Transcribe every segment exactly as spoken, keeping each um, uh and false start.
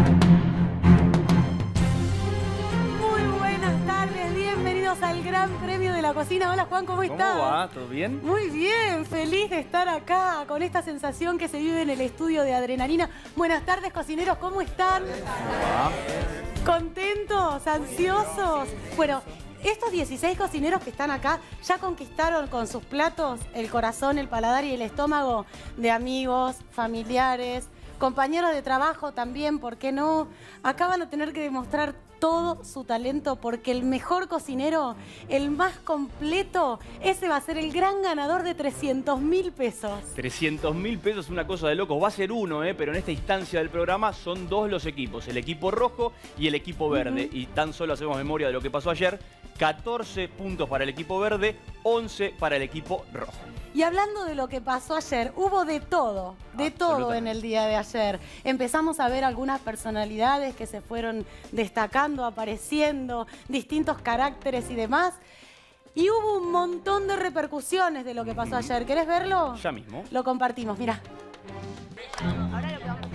Al Gran Premio de la Cocina. Hola Juan, ¿cómo estás? ¿Cómo va? ¿Todo bien? Muy bien, feliz de estar acá con esta sensación que se vive en el estudio de Adrenalina. Buenas tardes, cocineros, ¿cómo están? ¿Cómo va? ¿Contentos? ¿Ansiosos? Bueno, estos dieciséis cocineros que están acá ya conquistaron con sus platos el corazón, el paladar y el estómago de amigos, familiares, compañeros de trabajo también, ¿por qué no? Acá van a tener que demostrar todo su talento porque el mejor cocinero, el más completo, ese va a ser el gran ganador de trescientos mil pesos. trescientos mil pesos es una cosa de locos. Va a ser uno, ¿eh? Pero en esta instancia del programa son dos los equipos, el equipo rojo y el equipo verde. Uh-huh. Y tan solo hacemos memoria de lo que pasó ayer. catorce puntos para el equipo verde, once para el equipo rojo. Y hablando de lo que pasó ayer, hubo de todo, de todo en el día de ayer. Empezamos a ver algunas personalidades que se fueron destacando, apareciendo, distintos caracteres y demás. Y hubo un montón de repercusiones de lo que pasó ayer. ¿Querés verlo? Ya mismo. Lo compartimos, mirá. Ahora lo que vamos.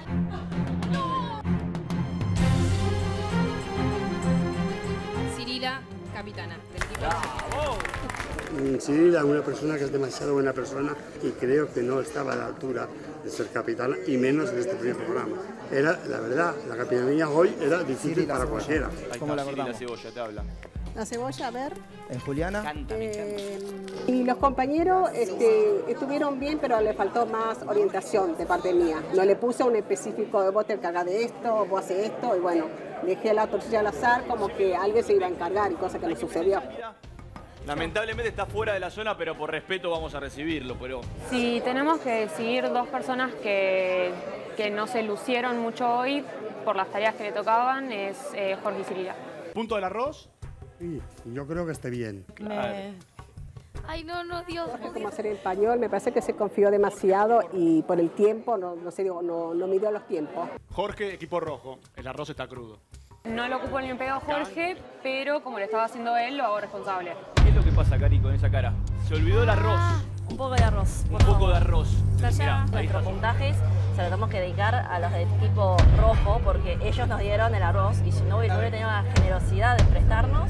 Cirila, capitana del equipo. ¡Bravo! Cirila es una persona que es demasiado buena persona y creo que no estaba a la altura de ser capitana y menos en este primer programa. Era, la verdad, la capitanía hoy era difícil para cualquiera. ¿Cómo la cortamos? La cebolla te habla. La cebolla, a ver. ¿En Juliana? Cántame, Eh, y los compañeros este, estuvieron bien, pero le faltó más orientación de parte mía. No le puse un específico, vos te encargas de esto, vos haces esto, y bueno, dejé la tortilla al azar como que alguien se iba a encargar y cosa que no sucedió. Lamentablemente está fuera de la zona, pero por respeto vamos a recibirlo. Pero Si tenemos que decidir dos personas que, que no se lucieron mucho hoy por las tareas que le tocaban, es eh, Jorge y Cirila. ¿Punto del arroz? Sí, yo creo que esté bien. Claro. Me... Ay, no, no, Dios. No sé cómo hacer el pañol, me parece que se confió demasiado y por el tiempo, no, no sé, digo, no, no midió los tiempos. Jorge, equipo rojo. El arroz está crudo. No lo ocupo ni en pedo a Jorge, pero como lo estaba haciendo él, lo hago responsable. ¿Qué es lo que pasa, Cari, con esa cara? Se olvidó el arroz. Un poco de arroz. Un poco de arroz. Mirá, ahí Nuestros está. puntajes se los tenemos que dedicar a los del equipo rojo porque ellos nos dieron el arroz y si no hubiera tenido la generosidad de prestarnos,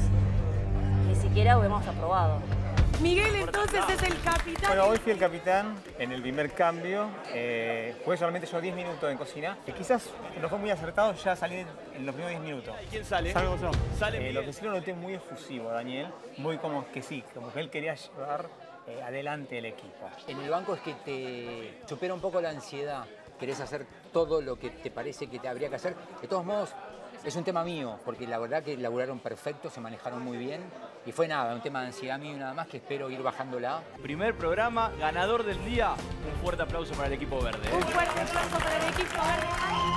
ni siquiera hubiéramos aprobado. Miguel entonces es el capitán. Bueno, hoy fui el capitán en el primer cambio. Eh, jugué solamente yo diez minutos en cocina. Que quizás no fue muy acertado ya salí en, en los primeros diez minutos. ¿Quién sale? Salgo yo. Sale Eh, lo que sí lo noté muy efusivo, Daniel. Muy como que sí, como que él quería llevar eh, adelante el equipo. En el banco es que te supera un poco la ansiedad. Querés hacer todo lo que te parece que te habría que hacer. De todos modos, es un tema mío, porque la verdad que laburaron perfecto, se manejaron muy bien. Y fue nada, un tema de ansiedad mío y nada más que espero ir bajándola. Primer programa, ganador del día. Un fuerte aplauso para el equipo verde. ¿eh? Un fuerte aplauso para el equipo verde.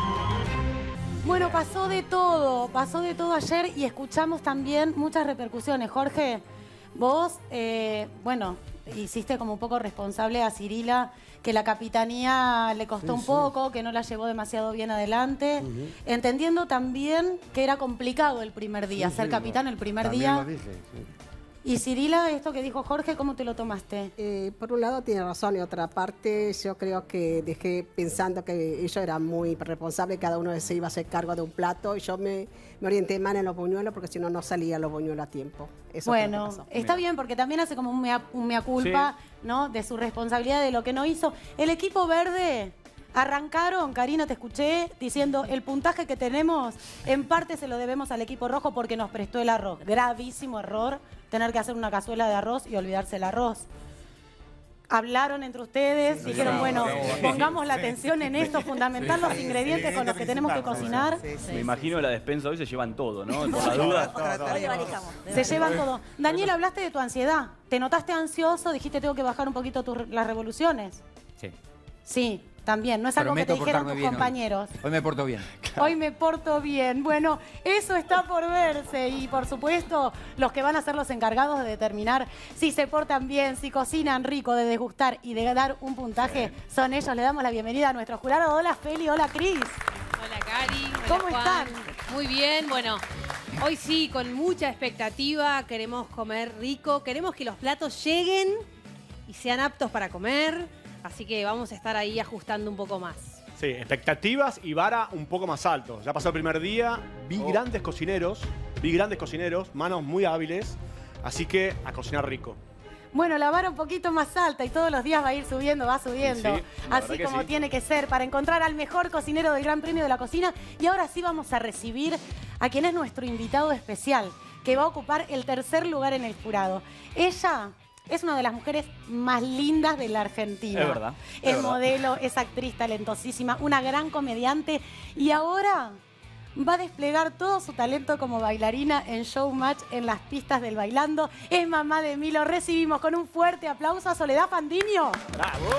Bueno, pasó de todo, pasó de todo ayer y escuchamos también muchas repercusiones. Jorge, vos, eh, bueno, hiciste como un poco responsable a Cirila, que la capitanía le costó sí, un poco, sí. que no la llevó demasiado bien adelante, uh-huh. entendiendo también que era complicado el primer día, sí, ser sí, capitán el primer también día. Lo dije, sí. Y Cirila, esto que dijo Jorge, ¿cómo te lo tomaste? Eh, por un lado tiene razón y otra parte yo creo que dejé pensando que ellos eran muy responsables, cada uno se iba a hacer cargo de un plato y yo me, me orienté más en los buñuelos porque si no, no salían los buñuelos a tiempo. Eso bueno, pasó. Está bien porque también hace como un mea, un mea culpa, sí. ¿no? De su responsabilidad de lo que no hizo. El equipo verde... Arrancaron, Karina, te escuché, diciendo el puntaje que tenemos en parte se lo debemos al equipo rojo porque nos prestó el arroz. Gravísimo error tener que hacer una cazuela de arroz y olvidarse el arroz. Hablaron entre ustedes, sí, dijeron, sí, bueno, sí, pongamos sí, la atención sí, en esto, fundamental sí, los ingredientes sí, con los que tenemos que cocinar. Sí, sí, Me imagino en la despensa hoy se llevan todo, ¿no? Por la duda. Se llevan todo. Daniel, hablaste de tu ansiedad. ¿Te notaste ansioso? Dijiste, tengo que bajar un poquito tus, las revoluciones. Sí. Sí. También, no es algo Prometo que te dijeron tus bien compañeros. Hoy. hoy me porto bien. Hoy me porto bien. Bueno, eso está por verse y por supuesto los que van a ser los encargados de determinar si se portan bien, si cocinan rico, de degustar y de dar un puntaje, bien. Son ellos. Le damos la bienvenida a nuestro jurado. Hola Feli, hola Cris. Hola Cari, hola ¿Cómo Juan. están? Muy bien, bueno, hoy sí, con mucha expectativa, queremos comer rico, queremos que los platos lleguen y sean aptos para comer. Así que vamos a estar ahí ajustando un poco más. Sí, expectativas y vara un poco más alto. Ya pasó el primer día, vi Oh. grandes cocineros, vi grandes cocineros, manos muy hábiles, así que a cocinar rico. Bueno, la vara un poquito más alta y todos los días va a ir subiendo, va subiendo. Sí, la Así verdad que como sí. tiene que ser, para encontrar al mejor cocinero del Gran Premio de la Cocina. Y ahora sí vamos a recibir a quien es nuestro invitado especial, que va a ocupar el tercer lugar en el jurado. Ella es una de las mujeres más lindas de la Argentina. Es verdad, es Es verdad. modelo, es actriz talentosísima, una gran comediante. Y ahora va a desplegar todo su talento como bailarina en Showmatch en las pistas del bailando. Es mamá de Milo. Recibimos con un fuerte aplauso a Soledad Fandiño. ¡Bravo!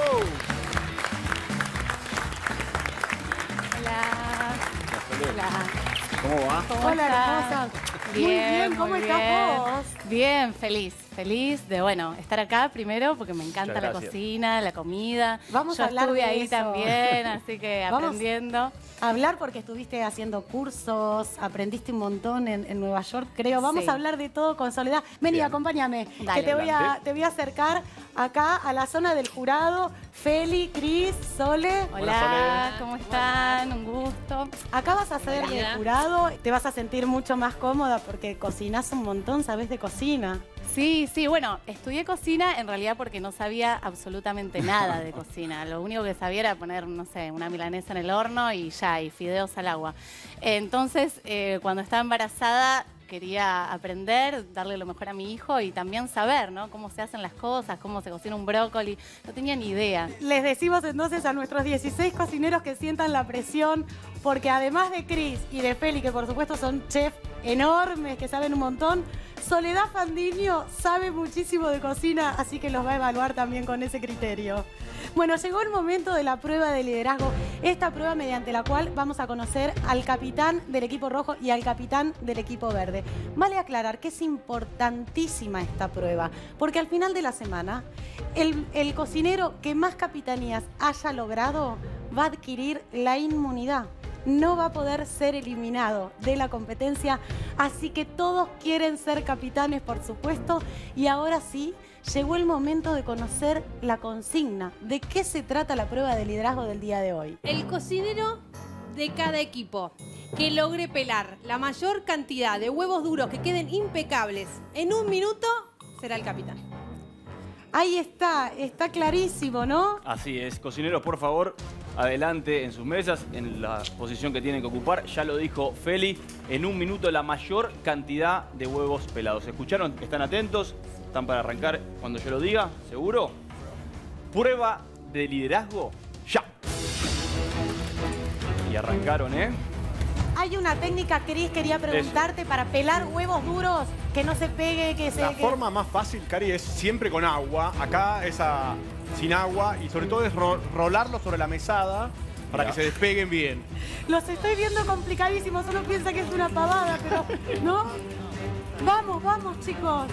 Hola. Hola. ¿Cómo va? ¿Cómo Hola, estás? hermosa. Muy bien, ¿cómo muy estás bien. vos? Bien, feliz. Feliz de, bueno, estar acá primero porque me encanta Muchas la gracias. cocina, la comida. Vamos Yo a hablar estuve de ahí eso. también, así que Vamos. aprendiendo. Hablar porque estuviste haciendo cursos, aprendiste un montón en, en Nueva York, creo. Vamos Sí. a hablar de todo con Soledad. Vení, Bien. acompáñame, Dale. que te voy, a, Adelante. te voy a acercar acá a la zona del jurado. Feli, Cris, Sole. Hola, ¿cómo están? Un gusto. Acá vas a ser del Bienvenida. jurado, te vas a sentir mucho más cómoda porque cocinás un montón, sabés de cocina. Sí, sí, bueno, estudié cocina en realidad porque no sabía absolutamente nada de cocina. Lo único que sabía era poner, no sé, una milanesa en el horno y ya, y fideos al agua. Entonces, eh, cuando estaba embarazada, quería aprender, darle lo mejor a mi hijo y también saber, ¿no? Cómo se hacen las cosas, cómo se cocina un brócoli. No tenía ni idea. Les decimos entonces a nuestros dieciséis cocineros que sientan la presión, porque además de Cris y de Feli, que por supuesto son chefs enormes, que saben un montón, Soledad Fandiño sabe muchísimo de cocina, así que los va a evaluar también con ese criterio. Bueno, llegó el momento de la prueba de liderazgo, esta prueba mediante la cual vamos a conocer al capitán del equipo rojo y al capitán del equipo verde. Vale aclarar que es importantísima esta prueba, porque al final de la semana, el, el cocinero que más capitanías haya logrado va a adquirir la inmunidad. No va a poder ser eliminado de la competencia, así que todos quieren ser capitanes, por supuesto, y ahora sí, llegó el momento de conocer la consigna. ¿De qué se trata la prueba de liderazgo del día de hoy? El cocinero de cada equipo que logre pelar la mayor cantidad de huevos duros que queden impecables en un minuto será el capitán. Ahí está, está clarísimo, ¿no? Así es. Cocineros, por favor, adelante en sus mesas, en la posición que tienen que ocupar. Ya lo dijo Feli, en un minuto la mayor cantidad de huevos pelados. ¿Escucharon? ¿Están atentos? ¿Están para arrancar cuando yo lo diga? ¿Seguro? Prueba de liderazgo, ya. Y arrancaron, ¿eh? Hay una técnica, Cris, quería preguntarte, para pelar huevos duros, que no se pegue, que se... La que- forma más fácil, Cari, es siempre con agua. Acá es a- sin agua y sobre todo es ro- rolarlo sobre la mesada para Mirá. que se despeguen bien. Los estoy viendo complicadísimos, uno piensa que es una pavada, pero ¿no? Vamos, vamos, chicos.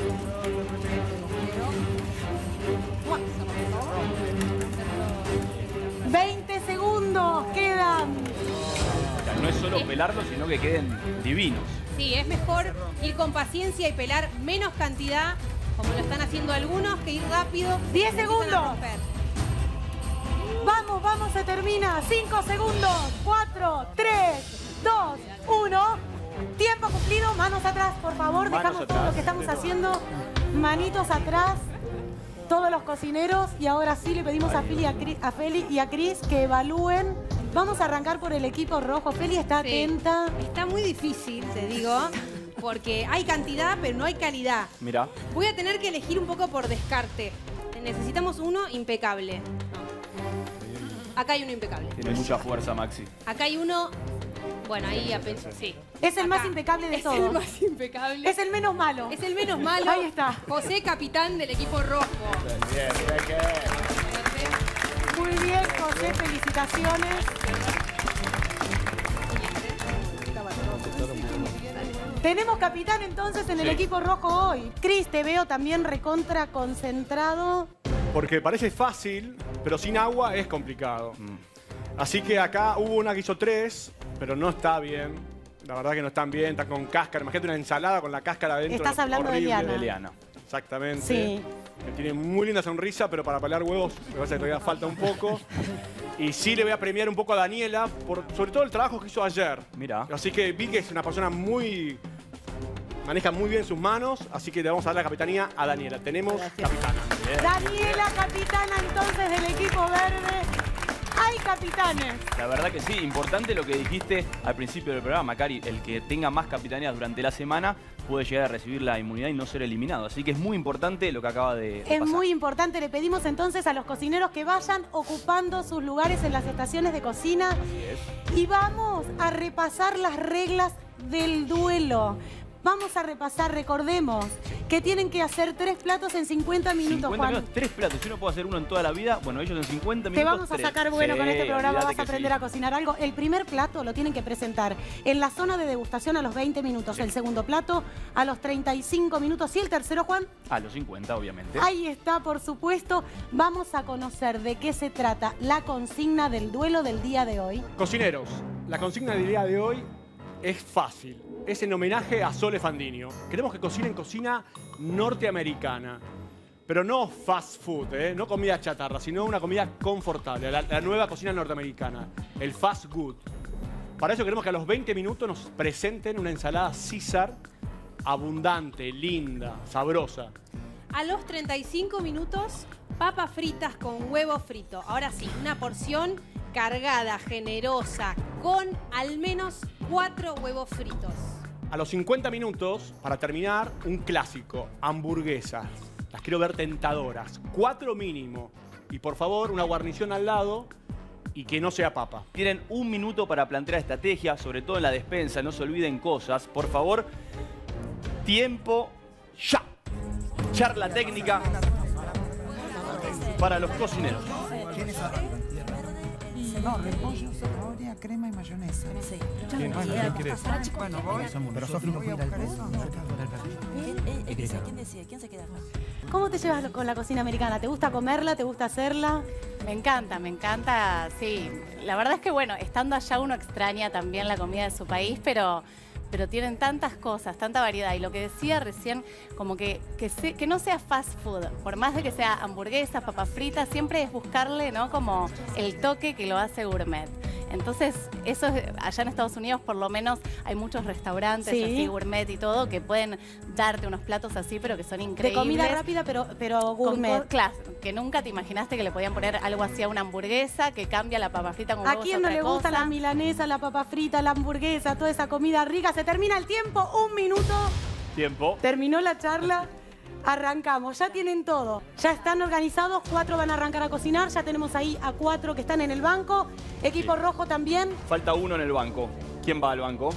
veinte segundos quedan. O sea, no es solo pelarlos, sino que queden divinos. Sí, es mejor ir con paciencia y pelar menos cantidad, como lo están haciendo algunos, que ir rápido. diez y empiezan a segundos. romper. Vamos, vamos, se termina. cinco segundos. cuatro, tres, dos, uno. Tiempo cumplido. Manos atrás, por favor. Manos Dejamos todo atrás. lo que estamos haciendo. Manitos atrás. Todos los cocineros. Y ahora sí le pedimos a Feli, a, Cris- a Feli y a Cris que evalúen. Vamos a arrancar por el equipo rojo. Feli está Sí. atenta. Está muy difícil, te digo, porque hay cantidad, pero no hay calidad. Mirá. Voy a tener que elegir un poco por descarte. Necesitamos uno impecable. No. Acá hay uno impecable. Tiene mucha fuerza, Maxi. Acá hay uno. Bueno, ahí apenas. Sí. Es el más Acá. impecable de Es todos. el más impecable. Es el menos malo. Es el menos malo. Ahí está. José, capitán del equipo rojo. Muy bien, José. Felicitaciones. Tenemos capitán entonces en el Sí. equipo rojo hoy. Cris, te veo también recontra concentrado. Porque parece fácil, pero sin agua es complicado. Mm. Así que acá hubo una que hizo tres, pero no está bien. La verdad que no están bien, están con cáscara. Imagínate una ensalada con la cáscara adentro. Estás hablando de horrible. Eliana. De Eliana. Exactamente. Sí. Que tiene muy linda sonrisa, pero para pelar huevos me parece que todavía falta un poco. Y sí le voy a premiar un poco a Daniela, por, sobre todo el trabajo que hizo ayer. Mirá. Así que vi que es una persona muy... maneja muy bien sus manos, así que le vamos a dar la capitanía a Daniela. Tenemos Gracias. capitana. Bien. Daniela, capitana entonces del equipo verde. ¡Hay capitanes! La verdad que sí, importante lo que dijiste al principio del programa, Cari. El que tenga más capitanías durante la semana puede llegar a recibir la inmunidad y no ser eliminado. Así que es muy importante lo que acaba de, de Es pasar. muy importante. Le pedimos entonces a los cocineros que vayan ocupando sus lugares en las estaciones de cocina. Y vamos a repasar las reglas del duelo. Vamos a repasar, recordemos, que tienen que hacer tres platos en cincuenta minutos, cincuenta Juan. minutos, tres platos. Si uno puede hacer uno en toda la vida, bueno, ellos en cincuenta minutos. Te vamos a tres. sacar bueno Sí, con este programa, olvídate vas a que aprender sí. a cocinar algo. El primer plato lo tienen que presentar en la zona de degustación a los veinte minutos. Sí. El segundo plato a los treinta y cinco minutos. Y el tercero, Juan, A los cincuenta, obviamente. ahí está, por supuesto. Vamos a conocer de qué se trata la consigna del duelo del día de hoy. Cocineros, la consigna del día de hoy es fácil. Es en homenaje a Sole Fandiño. Queremos que cocinen cocina norteamericana. Pero no fast food, ¿eh? No comida chatarra, sino una comida confortable. La, la nueva cocina norteamericana. El fast food. Para eso queremos que a los veinte minutos nos presenten una ensalada César abundante, linda, sabrosa. A los treinta y cinco minutos, papas fritas con huevo frito. Ahora sí, una porción cargada, generosa, con al menos cuatro huevos fritos. A los cincuenta minutos, para terminar, un clásico, hamburguesas. Las quiero ver tentadoras, cuatro mínimo. Y por favor, una guarnición al lado y que no sea papa. Tienen un minuto para plantear estrategia, sobre todo en la despensa, no se olviden cosas. Por favor, tiempo ya. Charla técnica para los cocineros. No, repollo, zanahoria, crema y mayonesa. Sí. ¿Quién, ¿quién quiere eso? Bueno, voy. Pero Sofi no puede ir al ¿Quién ¿Quién decide? ¿Quién decide? ¿Quién se queda? ¿Cómo te llevas con la cocina americana? ¿Te gusta comerla? ¿Te gusta hacerla? Me encanta, me encanta, sí. La verdad es que, bueno, estando allá uno extraña también la comida de su país, pero, pero tienen tantas cosas, tanta variedad. Y lo que decía recién, como que, que, se, que no sea fast food, por más de que sea hamburguesas, papas fritas, siempre es buscarle, ¿no? Como el toque que lo hace gourmet. Entonces, eso es, allá en Estados Unidos por lo menos hay muchos restaurantes Sí. así gourmet y todo que pueden darte unos platos así, pero que son increíbles. De comida rápida, pero, pero gourmet. Con, claro, que nunca te imaginaste que le podían poner algo así a una hamburguesa, que cambia la papa frita con ¿A huevos, quién no otra le gusta cosa. la milanesa, la papa frita, la hamburguesa, toda esa comida rica? Se termina el tiempo, un minuto. Tiempo. Terminó la charla. Arrancamos, ya tienen todo. Ya están organizados, cuatro van a arrancar a cocinar. Ya tenemos ahí a cuatro que están en el banco. Equipo Sí. rojo también. Falta uno en el banco. ¿Quién va al banco?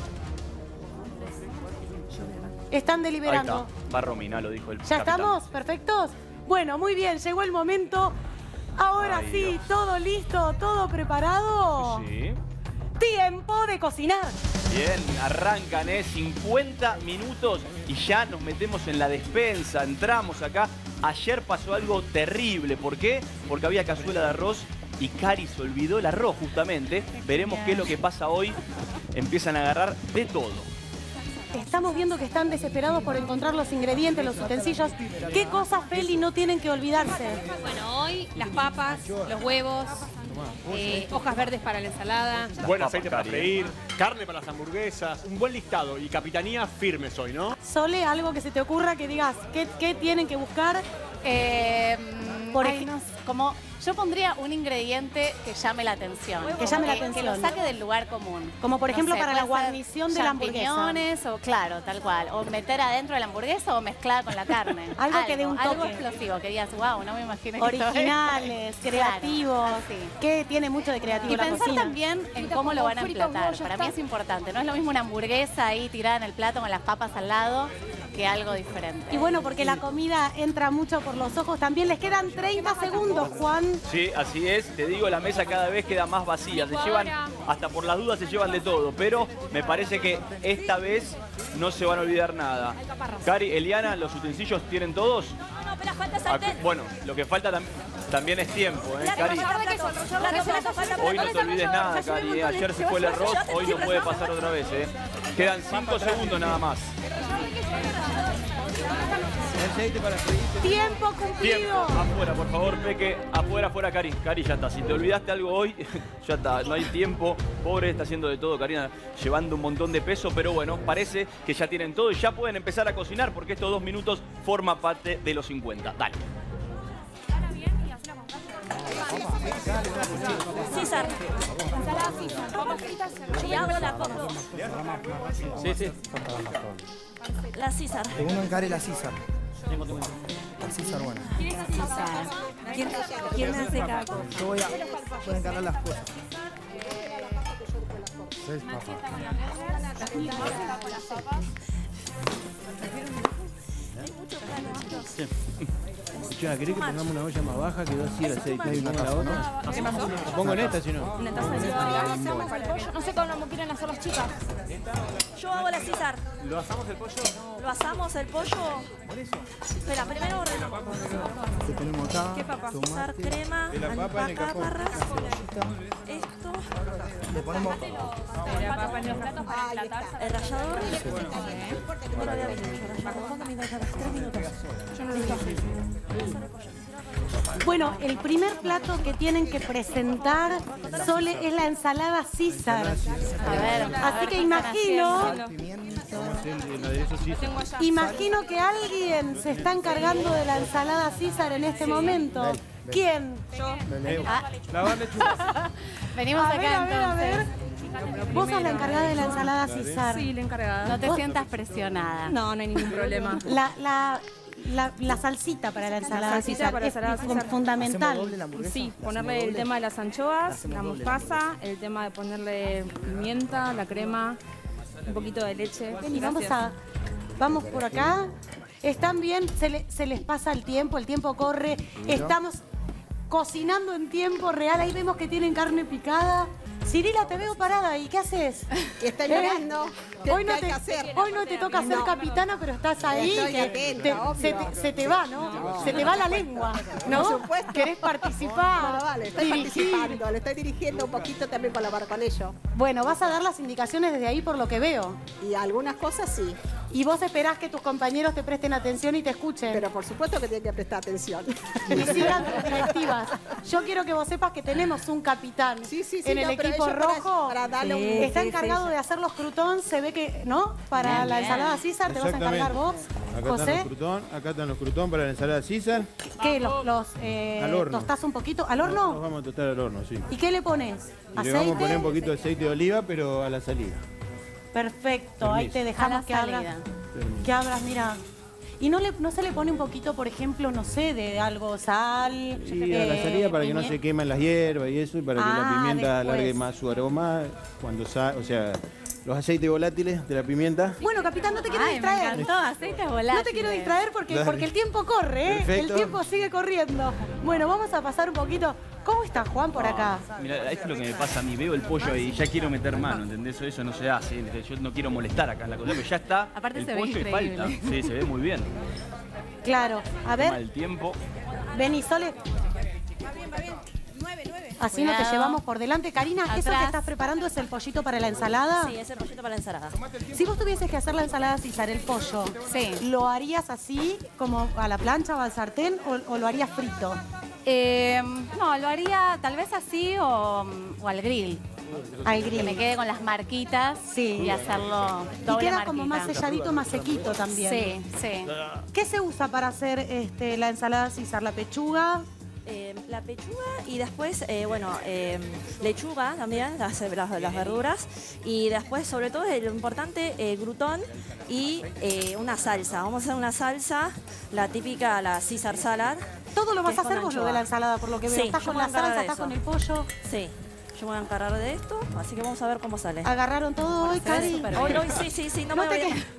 Están Ahí deliberando. está. Va Romina, lo dijo el ¿Ya capitán. estamos? ¿Perfectos? Bueno, muy bien, llegó el momento. Ahora Ay, sí, Dios. todo listo, todo preparado. Sí. Tiempo de cocinar. Bien, arrancan, ¿eh? cincuenta minutos y ya nos metemos en la despensa. Entramos acá. Ayer pasó algo terrible. ¿Por qué? Porque había cazuela de arroz y Cari se olvidó el arroz justamente. Veremos qué es lo que pasa hoy. Empiezan a agarrar de todo. Estamos viendo que están desesperados por encontrar los ingredientes, los utensilios. ¿Qué cosas, Feli, no tienen que olvidarse? Bueno, hoy las papas, los huevos, eh, hojas verdes para la ensalada. Buen papas, aceite para Cari, freír, carne para las hamburguesas, un buen listado y capitanía firmes hoy, ¿no? Sole, algo que se te ocurra que digas, ¿qué, qué tienen que buscar? Eh, Por ay, ejemplo, no sé, como yo pondría un ingrediente que llame la atención. Que llame la Que- atención. Que lo saque del lugar común. Como por No ejemplo sé, para la puede ser guarnición de la hamburguesa. champiñones o claro, tal cual. O meter adentro de la hamburguesa o mezclada con la carne. Algo que dé un Algo toque. explosivo, que digas, wow, no me imagino que esto es". Originales, creativos, Claro, así. que tiene mucho de creativo Y la pensar cocina. también en cómo lo van a emplatar. Para mí es importante. No es lo mismo una hamburguesa ahí tirada en el plato con las papas al lado que algo diferente. Y bueno, porque la comida entra mucho por los ojos también. Les quedan treinta segundos, Juan. Sí, así es. Te digo, la mesa cada vez queda más vacía. Se llevan, hasta por las dudas se llevan de todo. Pero me parece que esta vez no se van a olvidar nada. Cari, Eliana, ¿los utensilios tienen todos? No, no, pero falta Ah, sartén. bueno, lo que falta tam- también es tiempo, ¿eh, Cari? Hoy no te olvides nada, Cari. ¿eh? Ayer se fue el arroz, hoy no puede pasar otra vez, ¿eh? Quedan cinco segundos nada más. Aceite para freír. Tiempo cumplido. Tiempo. Afuera, por favor, Peque. Afuera, afuera, Cari. Cari, ya está. Si te olvidaste algo hoy, ya está. No hay tiempo. Pobre, está haciendo de todo, Karina, llevando un montón de peso. Pero bueno, parece que ya tienen todo y ya pueden empezar a cocinar porque estos dos minutos forma parte de los cincuenta. Dale. César. Y hago la coco. Sí, sí. La César. Uno encare la César. La César, bueno. ¿Quién, ¿Quién hace cada cosa? Yo voy a, voy a encargar las cosas. Seis papas. Sí. Escuchá, ¿querés que pongamos una olla más baja que dos así el aceite y pongo la otra? ¿Qué pasó? Lo pongo en esta, si no. No sé cómo quieren hacer las chicas. Yo hago la César. ¿Lo asamos el pollo? ¿Lo asamos el pollo? Espera, primero ¿Qué tenemos acá? ¿Qué papa? Tomate. César, crema, De la papa en el cajón. alcaparras. Esto. Le ponemos... La papa en los platos para emplatar. El rallador. No lo había visto. Tres minutos. Yo no lo hice. Bueno, el primer plato que tienen que presentar, Sole, es la ensalada César. A ver, Así que imagino, imagino que alguien se está encargando de la ensalada César en este momento. ¿Quién? Yo. Lavar lechuga. Venimos A ver, acá a ver, a ver. entonces. Vos sos la encargada de la ensalada César. Sí, la encargada. No te sientas presionada. No, no hay ningún problema. La, la, la, la salsita para la ensalada salsita César para es ensalada fun- César. fundamental. Sí, ponerle el tema de las anchoas, la mostaza, el tema de ponerle pimienta, la crema, un poquito de leche. Vení, vamos Gracias. a, vamos por acá. ¿Están bien? Se, le- se les pasa el tiempo, el tiempo corre. Estamos cocinando en tiempo real. Ahí vemos que tienen carne picada. Cirila, te veo parada ahí. ¿Qué haces? Estoy ¿Eh? mirando qué- Hoy no qué hay te, que hacer. hoy no te toca ser No. capitana, pero estás ahí. Estoy que atenta, te- obvio. se, te, se te va, ¿no? Se te va la lengua, ¿no? Por supuesto. ¿Querés participar? Bueno, vale, estoy dirigir. participando, le estoy dirigiendo un poquito también colaborar con ellos. Bueno, vas a dar las indicaciones desde ahí por lo que veo. Y algunas cosas sí. Y vos esperás que tus compañeros te presten atención y te escuchen. Pero por supuesto que tienen que prestar atención. Y sigan tus directivas. Yo quiero que vos sepas que tenemos un capitán Sí, sí, sí, en el no, pero equipo ellos para- rojo. para darle un- Está sí, encargado sí, de hacer los croutons, se ve que, ¿no? Para Bien, la bien. ensalada César, te vas a encargar vos, Acá están los José. crutón, acá están los crutón para la ensalada César. ¿Qué? ¿Los, los eh, Al horno. tostás un poquito? ¿Al Los horno? vamos a tostar al horno, sí. ¿Y qué le pones? Y le ¿Aceite? vamos a poner un poquito de aceite de oliva, pero a la salida. Perfecto, ahí Permiso. te A la dejamos que abras. salida. Permiso. Que abras, mira. ¿Y no, le, no se le pone un poquito, por ejemplo, no sé, de algo, sal? Y a la eh, salida para que no pimienta? se quemen las hierbas y eso, y para que Ah, la pimienta después. alargue más su aroma, cuando sa o sea, los aceites volátiles de la pimienta. Bueno, capitán, no te quiero Ay, me distraer. encantó, aceite volátil. No te quiero distraer porque, Dale. porque el tiempo corre, ¿eh? Perfecto. El tiempo sigue corriendo. Bueno, vamos a pasar un poquito. ¿Cómo está Juan por acá? Mira, esto es lo que me pasa a mí. Veo el pollo y ya quiero meter mano, ¿entendés? Eso, eso no se hace. ¿entendés? Yo no quiero molestar acá en la cocina, pero ya está Aparte el se ve pollo y increíble. falta. Sí, se ve muy bien. Claro. A Toma ver, el tiempo. vení, Sole. Va bien, va bien. Nueve, nueve. Así no te Cuidado. llevamos por delante. Karina, ¿eso Atrás. que estás preparando es el pollito para la ensalada? Sí, ese pollito para la ensalada. Si vos tuvieses que hacer la ensalada César, el pollo, Sí. ¿lo harías así, como a la plancha o al sartén, o, o lo harías frito? Eh, no, lo haría tal vez así o, o al grill. Al Que me grill. quede con las marquitas Sí. y hacerlo Y doble queda como más marquita. selladito, más sequito también. Sí, sí. ¿Qué se usa para hacer este, la ensalada César? ¿La pechuga? Eh, la pechuga y después, eh, bueno, eh, lechuga también, las, las, las verduras. Y después, sobre todo, es lo importante, eh, crutón y eh, una salsa. Vamos a hacer una salsa, la típica, la Caesar salad. Todo lo vas que a es hacer con vos lo anchoa. de la ensalada, por lo que veo. Sí, Estás yo con me la voy a encargar salsa, de estás eso. con el pollo. Sí, yo me voy a encargar de esto, así que vamos a ver cómo sale. ¿Agarraron todo hoy, Cari? Súper bien. Hoy, hoy sí, sí, sí, no, No me te voy a... que-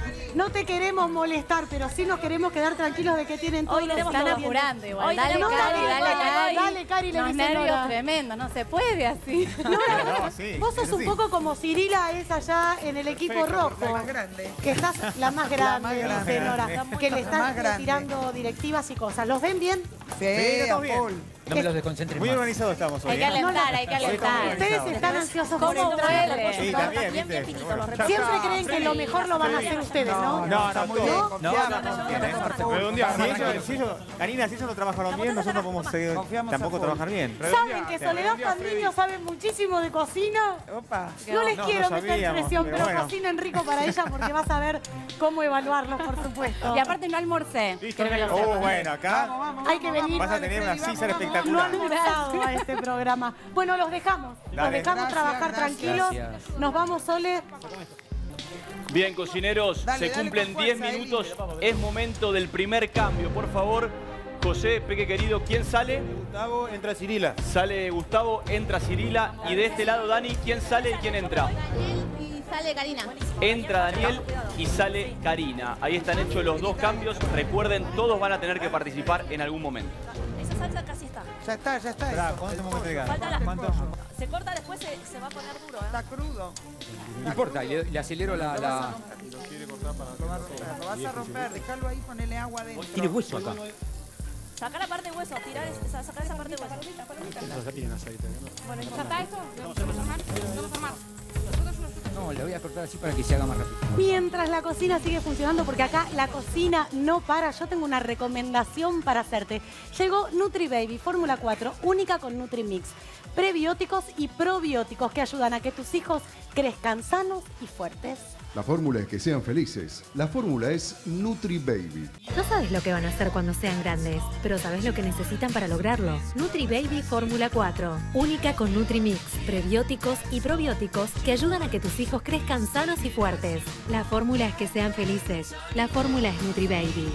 No te queremos molestar, pero sí nos queremos quedar tranquilos de que tienen todo. Hoy queremos Están todo. apurando igual. Hoy dale, tenemos Cari, todo. dale, Dale, Cari. dale, Cari, le Los dice nervios Nora. tremendos, no se puede así. No, sí, Vos sos eso un sí. poco como Cirila es allá en el equipo rojo. La más grande. Que estás la más grande, más dice grande. Nora. Que le La más estás grande. tirando directivas y cosas. ¿Los ven bien? Sí, Sí, a estamos bien. full. No me los desconcentres Muy más. organizados estamos hoy. Hay que ¿eh? alentar, hay que alentar. Ustedes están ansiosos por ¿Cómo entrar. duele? Sí, también, ¿viste? Siempre creen que lo mejor lo van a hacer ustedes, ¿no? No, no, muy bien. No, no, Redondeamos. Si ellos, si ellos, Karina, si ellos no trabajaron bien, nosotros no podemos seguir, tampoco trabajar bien. ¿Saben que Soledad Fandiño sabe muchísimo de cocina? No les No, quiero no meter sabíamos, presión, pero pero bueno. cocinen rico para ella porque vas a ver cómo evaluarlos, por supuesto. Y aparte no almorcé. Listo, Quiero que lo oh, sepan. bueno, acá Hay que venir. vas a tener una César No espectacular. han almorzado a este programa. Bueno, los dejamos. Los Dale. dejamos Gracias, trabajar gracias. tranquilos. Gracias. Nos vamos, Sole. Bien, cocineros, Dale, se dale cumplen con diez fuerza, minutos. Es momento del primer cambio. Por favor, José, Peque querido, ¿quién sale? Gustavo, entra Cirila. Sale Gustavo, entra Cirila. Y de este lado, Dani, ¿quién sale y quién entra? Y sale Karina. Entra Daniel y sale Karina. Ahí están hechos los dos cambios. Recuerden, todos van a tener que participar en algún momento. Esa salsa casi está. Ya está, ya está. Esperá, ¿cuánto tenemos que entregar? Falta las ¿Cuánto? Se corta después, se, se va a poner duro, ¿eh? Está crudo. No importa, le, le acelero la... la... Lo vas a romper, déjalo ahí, ponele agua adentro. Tiene hueso acá. Sacar la parte de hueso, tirar esa, sacar esa parte de hueso. Ya tienen aceite. Bueno, ¿ya está esto? ¿Lo vamos a armar? ¿Lo vamos a armar? No, le voy a cortar así para que se haga más rápido. Mientras la cocina sigue funcionando, porque acá la cocina no para, yo tengo una recomendación para hacerte. Llegó NutriBaby Fórmula cuatro, única con Nutrimix. Prebióticos y probióticos que ayudan a que tus hijos crezcan sanos y fuertes. La fórmula es que sean felices. La fórmula es NutriBaby. No sabes lo que van a hacer cuando sean grandes, pero sabes lo que necesitan para lograrlo. NutriBaby Fórmula cuatro, única con Nutrimix, prebióticos y probióticos que ayudan a que tus hijos crezcan sanos y fuertes. La fórmula es que sean felices. La fórmula es NutriBaby.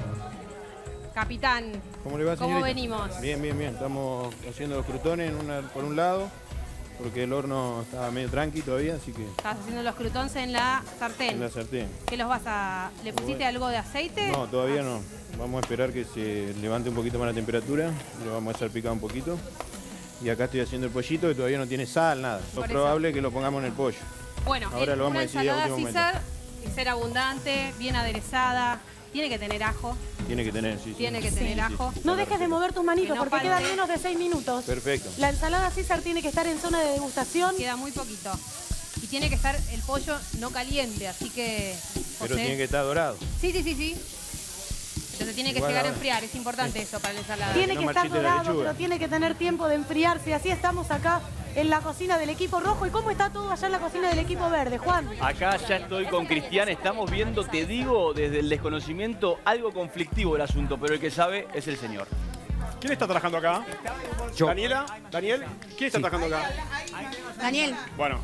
Capitán, ¿Cómo le va, ¿cómo señorita? venimos? Bien, bien, bien. Estamos haciendo los crutones en una- por un lado, porque el horno estaba medio tranqui todavía, así que Estás haciendo los croutons en la sartén. en la sartén. ¿Qué los vas a...? ¿Le pusiste algo de aceite? No, todavía no. Vamos a esperar que se levante un poquito más la temperatura. Le vamos a hacer picar un poquito. Y acá estoy haciendo el pollito que todavía no tiene sal, nada. Lo Por eso. probable es que lo pongamos en el pollo. Bueno, Ahora en lo vamos una a decidir a ensalada último César, y ser abundante, bien aderezada, tiene que tener ajo, Tiene que tener, sí, sí. tiene que tener ajo. No dejes de mover tus manitos Que no porque falte. quedan menos de seis minutos. Perfecto. La ensalada César tiene que estar en zona de degustación. Queda muy poquito. Y tiene que estar el pollo no caliente, así que... Pero José- tiene que estar dorado. Sí, sí, sí, sí. Entonces tiene que Igual llegar a ahora. enfriar, es importante eso para la ensalada. Tiene no que estar marchite la dorado, lechuga. pero tiene que tener tiempo de enfriarse. Así estamos acá en la cocina del equipo rojo. ¿Y cómo está todo allá en la cocina del equipo verde, Juan? Acá ya estoy con Cristian, estamos viendo, te digo, desde el desconocimiento, algo conflictivo el asunto, pero el que sabe es el señor. ¿Quién está trabajando acá? Yo. ¿Daniela? ¿Daniel? ¿Quién está trabajando acá? Daniel. Bueno.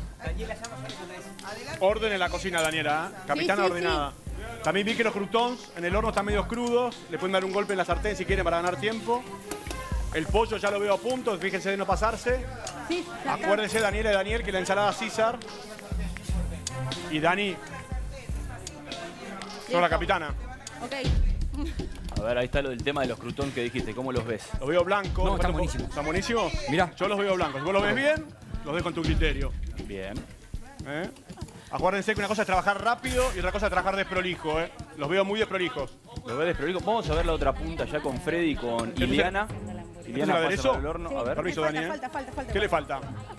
Orden en la cocina, Daniela. ¿eh? Capitana Sí, sí, ordenada. También vi que los croutons en el horno están medio crudos. Le pueden dar un golpe en la sartén si quieren para ganar tiempo. El pollo ya lo veo a punto, fíjense de no pasarse. Sí, ya está. Acuérdense, Daniela y Daniel, que la ensalada César. Y Dani. Soy la capitana. Ok. A ver, ahí está lo del tema de los croutons que dijiste, ¿cómo los ves? Los veo blancos. No, están después- buenísimos. ¿Están buenísimos? Mirá. Yo los veo blancos. Si vos los ves bien, los dejo en tu criterio. Bien. ¿Eh? Acuérdense que una cosa es trabajar rápido y otra cosa es trabajar desprolijo. ¿eh? Los veo muy desprolijos. ¿Lo ves desprolijo? Vamos a ver la otra punta ya con Freddy y con Iliana. Iliana ¿Es el pasa aderezo? por el horno. A ver. Permiso, Falta, Dani. ¿eh? falta, falta, falta. ¿Qué le falta?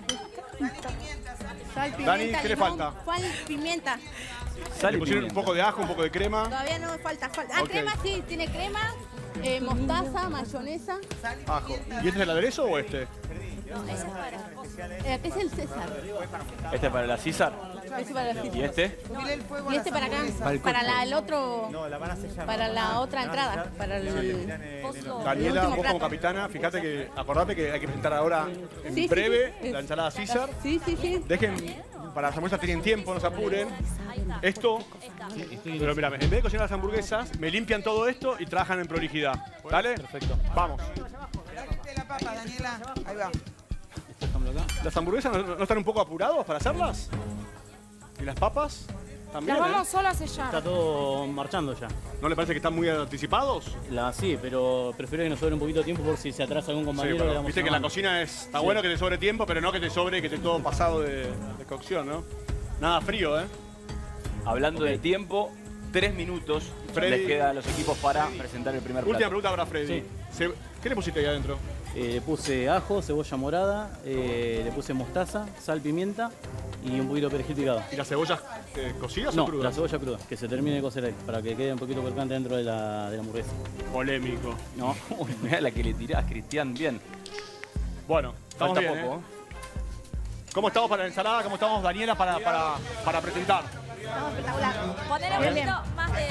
Sal, pimienta, Dani, ¿qué le limón, falta? Sal, pimienta. Sal Le y pusieron un pimienta. poco de ajo, un poco de crema. Todavía no falta, falta. Ah, Ok. crema sí, tiene crema, eh, mostaza, mayonesa. Ajo. ¿Y este es el aderezo o este? Eh, ¿Qué es el César? ¿Este es para la César? Ese para la- ¿Y este? Y este para acá, para la, el otro, para la otra entrada, para el, Daniela, último vos como plato. capitana, fíjate que, acordate que hay que presentar ahora en Sí, sí, breve sí. la ensalada César. Sí, sí, sí. Dejen, para las hamburguesas tienen tiempo, no se apuren. Esto, pero mira, en vez de cocinar las hamburguesas, me limpian todo esto y trabajan en prolijidad. ¿Dale? Perfecto. Vamos. La papa, Daniela. Ahí va. ¿Las hamburguesas no, no están un poco apurados para hacerlas? ¿Y las papas? También, Las ¿eh? vamos solo a sellar. Está todo marchando ya. ¿No le parece que están muy anticipados? La, sí, pero prefiero que nos sobre un poquito de tiempo por si se atrasa algún Sí, compañero. pero le damos viste una que la mano. cocina es, está Sí. bueno que te sobre tiempo, pero no que te sobre que esté todo pasado de, de cocción, ¿no? Nada frío, ¿eh? Hablando de tiempo, tres minutos Freddy. les queda a los equipos para presentar el primer plato. Última pregunta para Freddy. Se- ¿Qué le pusiste ahí adentro? Eh, le puse ajo, cebolla morada, eh, le puse mostaza, sal, pimienta y un poquito de perejil picado. ¿Y las cebollas eh, cocidas no, o crudas? la cebolla cruda, que se termine de cocer ahí, para que quede un poquito crocante dentro de la, de la hamburguesa. Polémico. No, uy, mirá la que le tirás, Cristian, bien. Bueno, estamos Falta bien, poco. ¿eh? ¿Cómo estamos para la ensalada? ¿Cómo estamos, Daniela, para, para, para presentar? Estamos espectacular. Ponele un poquito más de...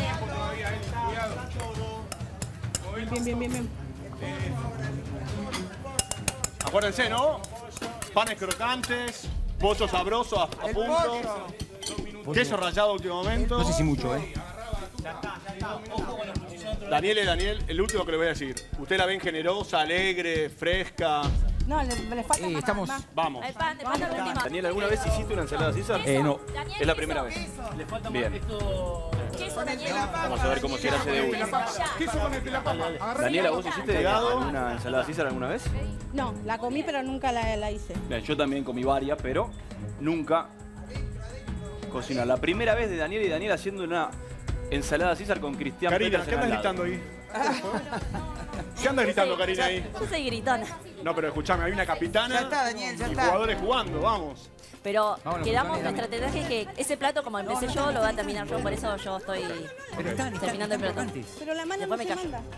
Bien, bien, bien, bien. Acuérdense, ¿no? Panes crocantes, pollo sabroso a, a punto. Queso rallado último momento. No sé si mucho, ¿eh? Daniel y Daniel, el último que le voy a decir. Usted la ven generosa, alegre, fresca. No, le, le falta Eh, más, estamos- más. Vamos. El pan, el pan de última. Daniel, ¿alguna vez hiciste una ensalada César? Eh, no. Daniel, Es la queso. primera vez. Le falta Bien. esto... Queso, Daniel. Vamos a ver cómo se hace de uno. Queso con el de la papa. Agarrá Daniela, la ¿vos papa. hiciste una ensalada César alguna vez? No, la comí, pero nunca la, la hice. Bien, yo también comí varias, pero nunca cocinar. La primera vez de Daniel y Daniel haciendo una ensalada César con Cristian Karina, Peters ¿qué en andas al lado. gritando ahí? ¿Qué andas gritando, Karina, ahí? Yo soy gritona. No, pero escuchame, hay una capitana Ya está, Daniel, ya y está. jugadores jugando, vamos. Pero Vámonos, quedamos, dame, dame. nuestra estrategia es que ese plato, como empecé yo, lo voy a terminar yo. Por eso yo estoy Pero están, están, terminando el plato. crocantes. Pero la mano no Después se me callo. manda.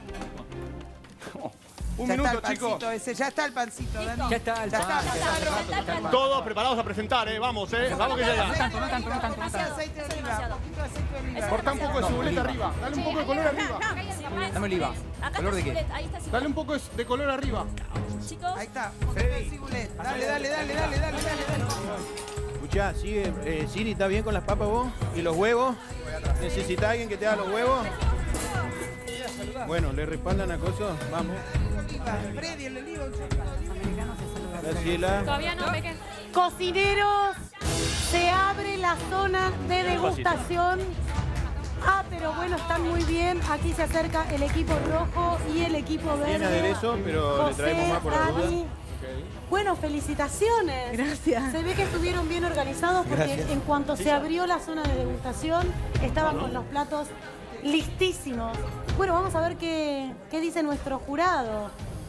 Un Ya minuto, está el chicos. pancito ese, ya está el pancito, Dani. Ya está el Ya pan, está, ya ya está, está. ya está el pan. Todos preparados a presentar, ¿eh? Vamos, ¿eh? Vamos que No llega. tanto, no tanto, no tanto, no Poquito tanto. aceite de oliva, poquito aceite de oliva. Corta un poco de ciboleta arriba. Dale un poco de color arriba. Dame oliva. Acá ¿Color está de qué? Cibulet, ahí está Cibulet. Dale un poco de color arriba. Chicos, Ahí está, un poquito de cibulet. Dale, dale, dale, dale, dale, dale, dale. Escuchá, sigue, eh, Siri, ¿estás bien con las papas vos? ¿Y los huevos? ¿Necesita alguien que te haga los huevos? Bueno, le respaldan a cosas. Vamos. Oliva, Freddy, el oliva, un chorrito de oliva. Graciela. Todavía no, pequeño. Cocineros, se abre la zona de degustación. Ah, pero bueno, están muy bien. Aquí se acerca el equipo rojo y el equipo verde. Tiene aderezo, pero le José, traemos más por la duda. Dani. Bueno, felicitaciones. Gracias. Se ve que estuvieron bien organizados porque Gracias. en cuanto se abrió la zona de degustación, estaban con los platos listísimos. Bueno, vamos a ver qué, qué dice nuestro jurado.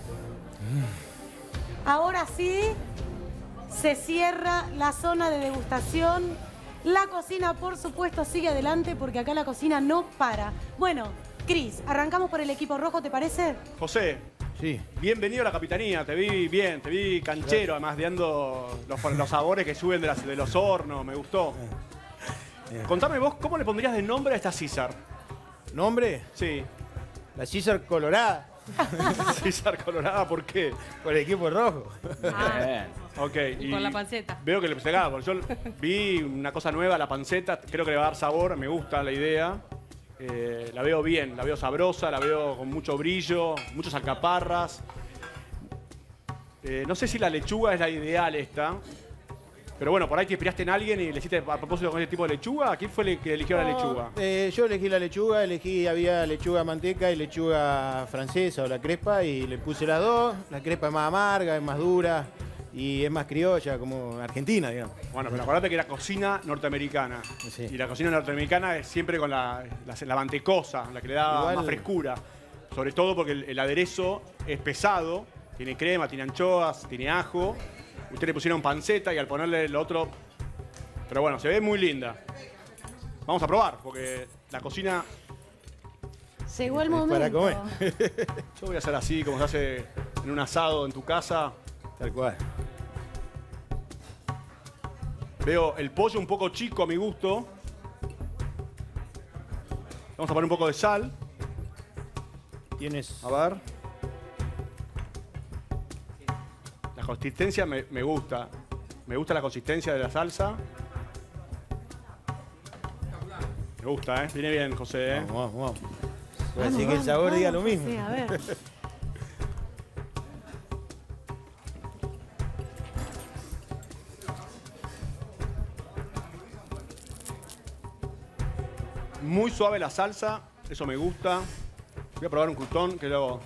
Ahora sí, se cierra la zona de degustación. La cocina, por supuesto, sigue adelante porque acá la cocina no para. Bueno, Cris, arrancamos por el equipo rojo, ¿te parece? José, Sí. bienvenido a la capitanía. Te vi bien, te vi canchero, además deando los, los sabores que suben de, las- de los hornos. Me gustó. Contame vos, ¿cómo le pondrías de nombre a esta César? ¿Nombre? Sí. La César Colorada. César Colorada, ¿por qué? Por el equipo rojo. Bien. Ok. Y por la panceta. Veo que le pegaba, porque yo vi una cosa nueva, la panceta, creo que le va a dar sabor, me gusta la idea. Eh, la veo bien, la veo sabrosa, la veo con mucho brillo, muchas alcaparras. Eh, no sé si la lechuga es la ideal esta, pero bueno, por ahí te inspiraste en alguien y le hiciste a propósito con ese tipo de lechuga. ¿Quién fue el que eligió la lechuga? Eh, yo elegí la lechuga, elegí, había lechuga manteca y lechuga francesa o la crespa y le puse las dos. La crespa es más amarga, es más dura y es más criolla, como argentina, digamos. Bueno, pero acordate que era cocina norteamericana. Sí. Y la cocina norteamericana es siempre con la, la, la mantecosa, la que le da Igual- más frescura. Sobre todo porque el, el aderezo es pesado, tiene crema, tiene anchoas, tiene ajo. Ustedes le pusieron panceta y al ponerle lo otro... Pero bueno, se ve muy linda. Vamos a probar, porque la cocina... Llegó el Es momento. para comer. Yo voy a hacer así, como se hace en un asado en tu casa. Tal cual. Veo el pollo un poco chico a mi gusto. Vamos a poner un poco de sal. Tienes. A ver. La consistencia me, me gusta. Me gusta la consistencia de la salsa. Me gusta, ¿eh? Viene bien, José, ¿eh? Vamos, vamos, vamos. Así que el sabor diga lo mismo. Sí, a ver. Muy suave la salsa, eso me gusta. Voy a probar un crutón que luego...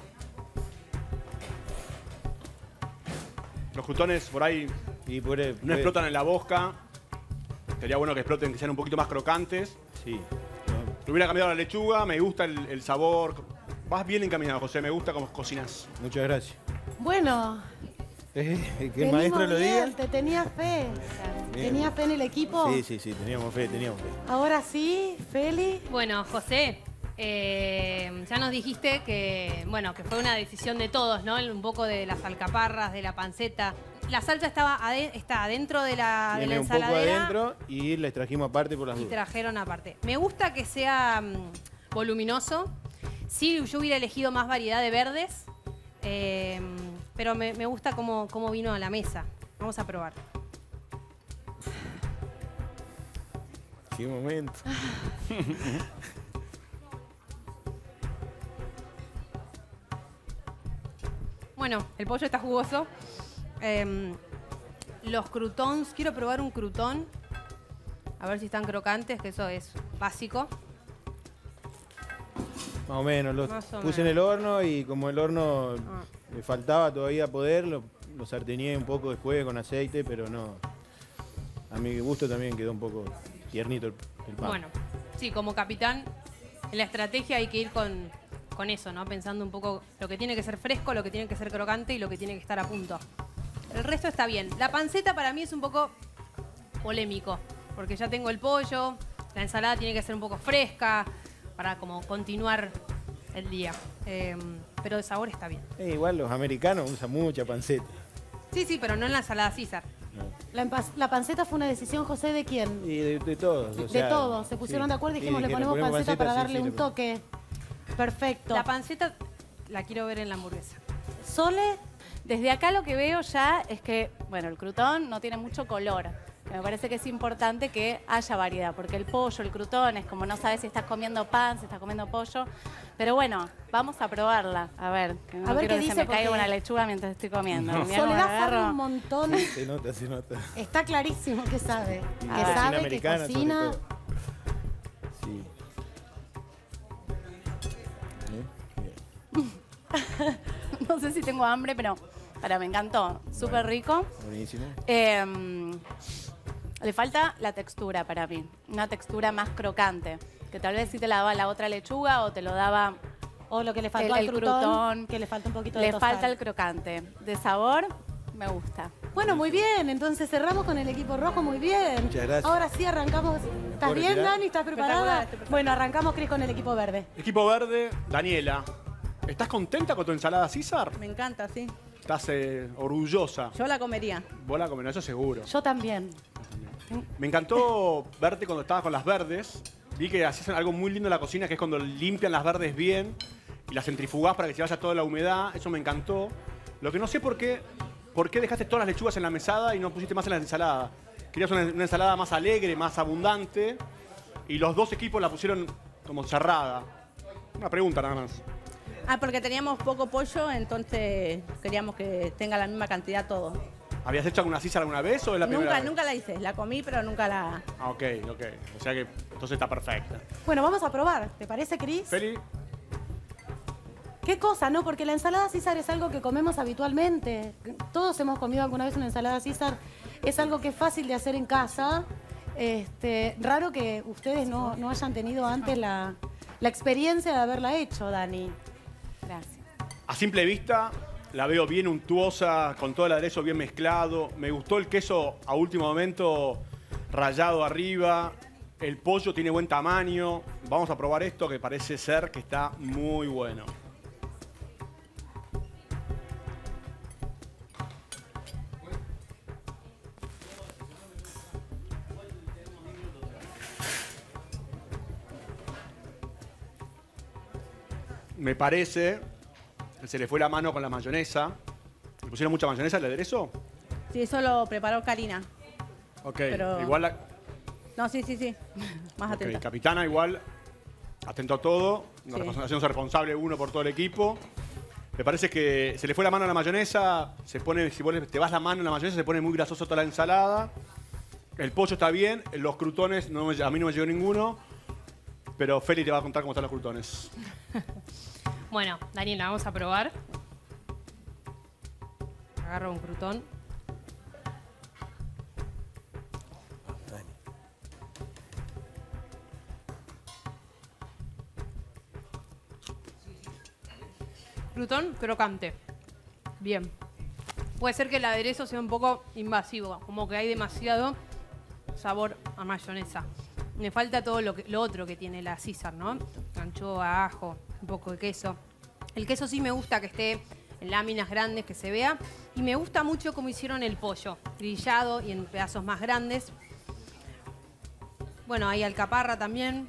Los crutones por ahí Y por el- no explotan en la boca. Sería bueno que exploten, que sean un poquito más crocantes. Sí. Le hubiera cambiado la lechuga, me gusta el, el sabor. Vas bien encaminado, José, me gusta cómo cocinas. Muchas gracias. Bueno, Eh, que el venimos maestro lo diga. bien, te tenía fe. Bien. ¿Tenías fe en el equipo? Sí, sí, sí, teníamos fe, teníamos fe. Ahora sí, Feli. Bueno, José, eh, ya nos dijiste que, bueno, que fue una decisión de todos, ¿no? Un poco de las alcaparras, de la panceta. La salsa estaba ade- está adentro de la, de la Tiene un poco ensaladera adentro y les trajimos aparte por las y dudas. trajeron aparte. Me gusta que sea mm, voluminoso. Sí, yo hubiera elegido más variedad de verdes, eh, pero me, me gusta cómo, cómo vino a la mesa. Vamos a probar. Qué momento. Bueno, el pollo está jugoso. Eh, los croutons, quiero probar un crouton. A ver si están crocantes, que eso es básico. Más o menos, los Más o puse en menos. el horno y como el horno Ah. le faltaba todavía poder, lo, lo sarteñé un poco después con aceite, pero no. A mi gusto también quedó un poco tiernito el, el pan. Bueno, sí, como capitán, en la estrategia hay que ir con, con eso, ¿no? Pensando un poco lo que tiene que ser fresco, lo que tiene que ser crocante y lo que tiene que estar a punto. El resto está bien. La panceta para mí es un poco polémico, porque ya tengo el pollo, la ensalada tiene que ser un poco fresca para como continuar el día. Eh, pero de sabor está bien. Eh, igual los americanos usan mucha panceta. Sí, sí, pero no en la ensalada César. La, empa- la panceta fue una decisión, José, ¿de quién? Y de, de todos. o De sea, todos. Se pusieron sí. de acuerdo y Sí, dijimos, le dijeron, ponemos panceta, para sí, darle sí, un le- toque. Perfecto. La panceta la quiero ver en la hamburguesa. Sole, Desde acá lo que veo ya es que, bueno, el crutón no tiene mucho color. Me parece que es importante que haya variedad, porque el pollo, el crutón, es como no sabes si estás comiendo pan, si estás comiendo pollo. Pero bueno, vamos a probarla. A ver, que no A ver quiero qué que dice, se me caiga porque- una lechuga mientras estoy comiendo. No. Mirá cómo Soledad la sabe agarro. un montón. Se nota, se nota. Está clarísimo que sabe. Y Que cocina sabe, que americana, sobre cocina. todo. Sí. No sé si tengo hambre, pero para, me encantó. Súper rico. Buenísimo. Eh, le falta la textura para mí. Una textura más crocante. Que tal vez sí te la daba la otra lechuga o te lo daba O lo que le faltó el, al el crutón, crutón. que le falta un poquito de Le tostar. falta el crocante. De sabor, me gusta. Bueno, muy bien. Entonces cerramos con el equipo rojo, muy bien. Muchas gracias. Ahora sí arrancamos. ¿Estás puedo bien, retirar? Dani? ¿Estás preparada? Espectacular, Bueno, arrancamos, Cris, con el equipo verde. Equipo verde, Daniela. ¿Estás contenta con tu ensalada César? Me encanta, sí. ¿Estás eh, orgullosa? Yo la comería. Vos la comes, eso seguro. Yo también. Me encantó verte cuando estabas con las verdes. Vi que hacías algo muy lindo en la cocina, que es cuando limpian las verdes bien y las centrifugás para que se vaya toda la humedad. Eso me encantó. Lo que no sé por qué, por qué dejaste todas las lechugas en la mesada y no pusiste más en la ensalada. Querías una, una ensalada más alegre, más abundante. Y los dos equipos la pusieron como cerrada. Una pregunta nada más. Ah, porque teníamos poco pollo, entonces queríamos que tenga la misma cantidad todo. ¿Habías hecho alguna César alguna vez o es la primera Nunca, vez? nunca la hice. La comí, pero nunca la... Ah, ok, ok. O sea que entonces está perfecta. Bueno, vamos a probar. ¿Te parece, Cris? Feli, ¿Qué cosa, no? Porque la ensalada César es algo que comemos habitualmente. Todos hemos comido alguna vez una ensalada César. Es algo que es fácil de hacer en casa. Este, raro que ustedes no, no hayan tenido antes la, la experiencia de haberla hecho, Dani. Gracias. a simple vista la veo bien untuosa, con todo el aderezo bien mezclado. Me gustó el queso a último momento rallado arriba. El pollo tiene buen tamaño. Vamos a probar esto que parece ser que está muy bueno. Me parece que se le fue la mano con la mayonesa. ¿Le pusieron mucha mayonesa al aderezo? Sí, eso lo preparó Karina. Ok, Pero- igual la, No, sí, sí, sí. Más ok, atenta. capitana igual, atento a todo, una Sí. representación responsable uno por todo el equipo. Me parece que se le fue la mano a la mayonesa, se pone, si vos le- te vas la mano en la mayonesa, se pone muy grasoso toda la ensalada. El pollo está bien, los crutones, no me- a mí no me llegó ninguno, pero Feli te va a contar cómo están los crutones. Bueno, Daniela, vamos a probar. Agarro un crutón. Crutón crocante. Bien. Puede ser que el aderezo sea un poco invasivo, como que hay demasiado sabor a mayonesa. Me falta todo lo, que, lo otro que tiene la César, ¿no? Anchoa, ajo, un poco de queso. El queso sí me gusta que esté en láminas grandes, que se vea. Y me gusta mucho cómo hicieron el pollo, grillado y en pedazos más grandes. Bueno, hay alcaparra también.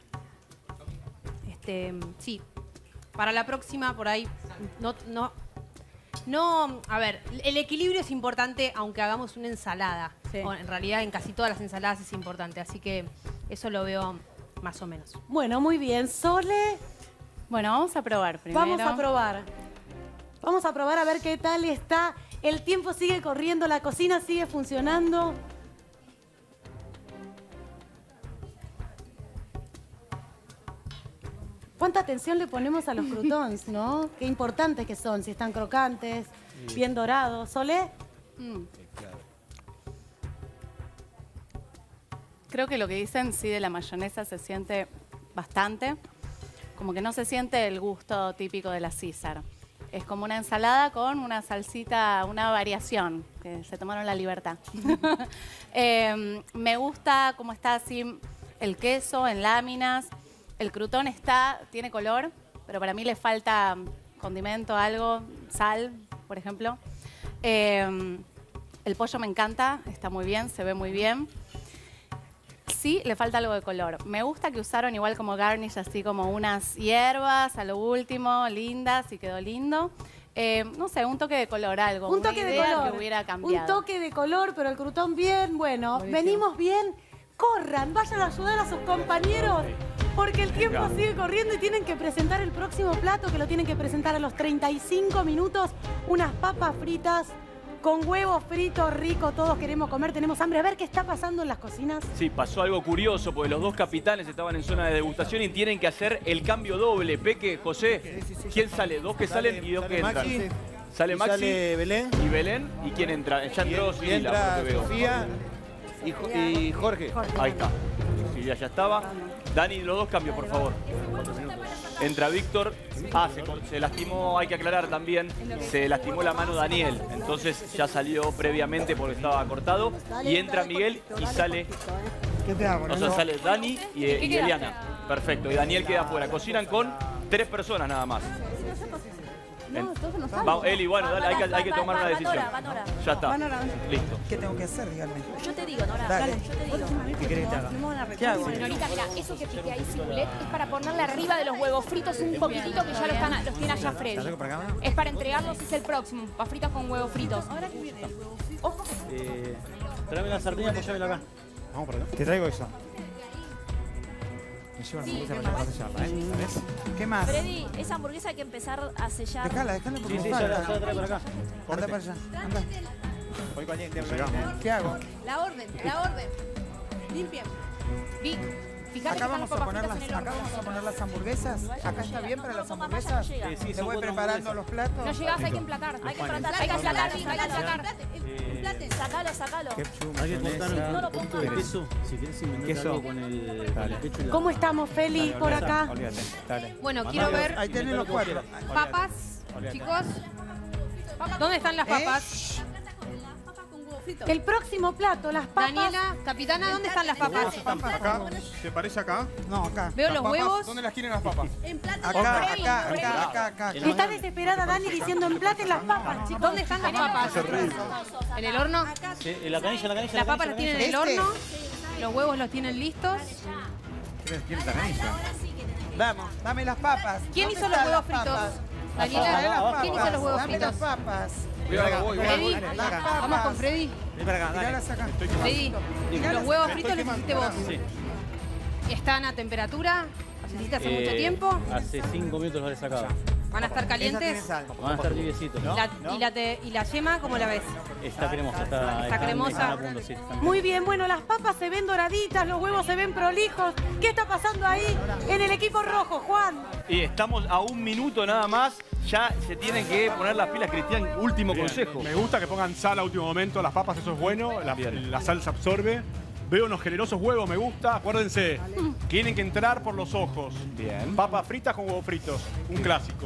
Este, sí, para la próxima por ahí no, no, no, a ver, el equilibrio es importante aunque hagamos una ensalada. Sí. O en realidad en casi todas las ensaladas es importante, así que eso lo veo más o menos. Bueno, muy bien. Sole. Bueno, vamos a probar primero. Vamos a probar. Vamos a probar a ver qué tal está. El tiempo sigue corriendo, la cocina sigue funcionando. Cuánta atención le ponemos a los croutons, ¿no? Qué importantes que son, si están crocantes, sí. Bien dorados. ¿Solé? Mm. Creo que lo que dicen, sí, de la mayonesa se siente bastante. Como que no se siente el gusto típico de la César. Es como una ensalada con una salsita, una variación, que se tomaron la libertad. eh, me gusta cómo está así el queso en láminas. El crouton está, tiene color, pero para mí le falta condimento, algo, sal, por ejemplo. Eh, el pollo me encanta, está muy bien, se ve muy bien. Sí, le falta algo de color. Me gusta que usaron igual como garnish, así como unas hierbas a lo último, lindas, y quedó lindo. Eh, no sé, un toque de color, algo. Un toque una de idea color. Que hubiera cambiado. Un toque de color, pero el crouton bien. Bueno, buenísimo. Venimos bien. Corran, vayan a ayudar a sus compañeros, porque el tiempo Venga. sigue corriendo y tienen que presentar el próximo plato, que lo tienen que presentar a los treinta y cinco minutos. Unas papas fritas con huevos fritos, rico, todos queremos comer, tenemos hambre. A ver qué está pasando en las cocinas. Sí, pasó algo curioso, porque los dos capitanes estaban en zona de degustación y tienen que hacer el cambio doble. Peque, José, ¿quién sale? Dos que salen y dos que entran. Maxi, sale Maxi. Sale Belén. Y Belén. ¿Y quién entra? Ya entró y entra Sofía, Sofía y, y Jorge. Ahí está. Sí, ya, ya estaba. Dani, los dos cambios, por favor. Entra Víctor. Ah, se, se lastimó, hay que aclarar también, se lastimó la mano Daniel. Entonces ya salió previamente porque estaba cortado. Y entra Miguel y sale... ¿Qué te hago? O sea, sale Dani y, y Eliana. Perfecto. Y Daniel queda afuera. Cocinan con tres personas nada más. No, todos no Vamos, Eli, bueno, dale, hay que, hay que tomar una decisión. Ya está. Listo. ¿Qué tengo que hacer? Díganme. Yo te digo, Nora, Dale. yo te digo. ¿Qué querés que te haga? ¿Qué hago? Norita, mira, eso que piqué ahí, cibulet, es para ponerle arriba de los huevos fritos un poquitito que ya lo están, los tiene allá Freddy. Es para entregarlos, es el próximo, papas fritas con huevos fritos. Ahora que viene el huevo frito. Ojo. Eh, tráeme la sardina, apoyámela acá. Vamos por acá. Te traigo eso. Me llevo la hamburguesa para llevar a sellarla, ¿eh? ¿Sabes? ¿Qué más? Freddy, esa hamburguesa hay que empezar a sellar. Déjala, déjala porque Sí, sí, no ya la falta. ya la trae para acá. Anda para allá, anda. Voy con alguien, ¿qué hago? La orden, la orden. Limpien. Vic, fíjate Acá que están vamos las a papas poner fritas las, en el acá horno. vamos a poner las hamburguesas. Acá está bien para las hamburguesas. Sí, sí, Te son voy cuatro preparando hamburguesas. los platos. No llegás, hay que emplatar. Hay que Bueno. emplatar, Hay que emplatar, Vic, hay que emplatar. Eh, Sacalo, sacalo. Ketchup, hay que cortar mayonesa. un poquito de queso. Si querés inventar Queso. algo con el, con el ketchup y la- ¿Cómo estamos, Feli, por acá? Olvídate, dale. Bueno, quiero ver Ahí tenés los cuatro. papas, chicos. ¿Dónde están las papas? El próximo plato, las papas. Daniela, capitana, ¿dónde están las papas? Acá. ¿Te parece acá? No, acá. Veo Las los papas, huevos. ¿Dónde las quieren las papas? Acá, acá, acá, acá, acá. Está desesperada Dani diciendo emplaten las papas, chicos. ¿Dónde están las papas? ¿En el horno? Sí, en la canilla, en la canilla. Las papas las tienen en el Este. horno. Los huevos los tienen listos. ¿Quién está canilla? Vamos, dame las papas. ¿Quién ¿Dónde hizo los están huevos las fritos? papas? Daniela, Dame las papas. ¿quién hizo los huevos Dame las fritos? papas. Cuidado, voy, voy, Freddy, voy. Las papas. vamos con Freddy. Ven para acá, tíralas acá. Freddy, los huevos fritos los hiciste vos. Sí. ¿Están a temperatura? ¿Los hiciste hace mucho Eh, tiempo? Hace cinco minutos los he sacado. ¿Van a estar Esa tiene calientes? sal. Van a estar tibiecitos. La- y, la te- ¿Y la yema cómo la ves? Está cremosa, está, Está cremosa. están a punto, sí, están- Muy bien, bueno, las papas se ven doraditas, los huevos se ven prolijos. ¿Qué está pasando ahí en el equipo rojo, Juan? Y estamos a un minuto nada más. Ya se tienen que poner las pilas, Cristian. Último Bien, consejo. Me gusta que pongan sal a último momento, las papas, eso es bueno, la, Bien. la sal se absorbe. Veo unos generosos huevos, me gusta. Acuérdense, tienen que entrar por los ojos. Bien. Papas fritas con huevos fritos, un clásico.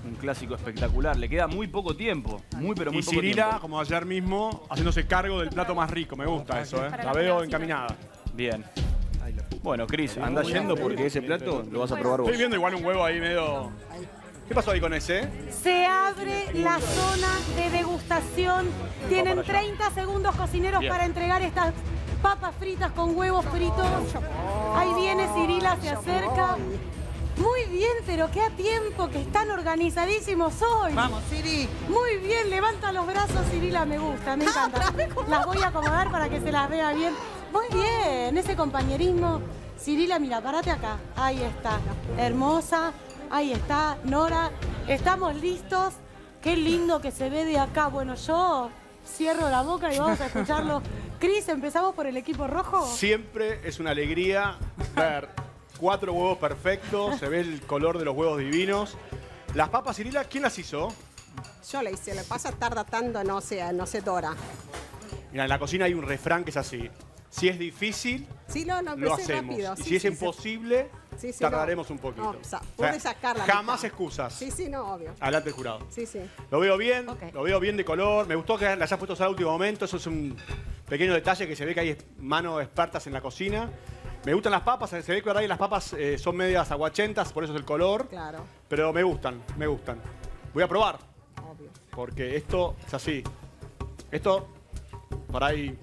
Un clásico espectacular. Le queda muy poco tiempo. Muy, pero muy y poco Cirila, tiempo. como ayer mismo, haciéndose cargo del plato más rico. Me gusta eso, ¿eh? La veo encaminada. Bien. Bueno, Cris, anda yendo porque ese plato lo vas a probar vos. Estoy viendo igual un huevo ahí medio... ¿Qué pasó ahí con ese? Se abre la zona de degustación. Tienen treinta segundos, cocineros, Bien. para entregar estas papas fritas con huevos fritos. Ahí viene Cirila, se acerca. Muy bien, pero qué a tiempo, que están organizadísimos hoy. Vamos, Ciri. Muy bien, levanta los brazos, Cirila, me gusta, me encanta. Las voy a acomodar para que se las vea bien. Muy bien, ese compañerismo. Cirila, mira, parate acá. Ahí está, hermosa. Ahí está, Nora. Estamos listos. Qué lindo que se ve de acá. Bueno, yo cierro la boca y vamos a escucharlo. Cris, ¿empezamos por el equipo rojo? Siempre es una alegría ver cuatro huevos perfectos, se ve el color de los huevos divinos. Las papas, Cirila, ¿quién las hizo? Yo la hice, lo que pasa tarda tanto, no sé, no se dora. Mira, en la cocina hay un refrán que es así. Si es difícil, Sí, no, no, lo empecé hacemos. rápido. Y Sí, si es sí, imposible, sí, sí, tardaremos no. un poquito. No, o sea, O sea, pude sacarla. jamás excusas. Sí, sí, no, obvio. Adelante el jurado. Sí, sí. Lo veo bien, lo veo bien de color. Me gustó que la hayas puesto al último momento. Eso es un pequeño detalle que se ve que hay manos expertas en la cocina. Me gustan las papas. Se ve que ahora ahí las papas eh, son medias aguachentas, por eso es el color. Claro. Pero me gustan, me gustan. Voy a probar. Obvio. Porque esto es así. Esto, por ahí...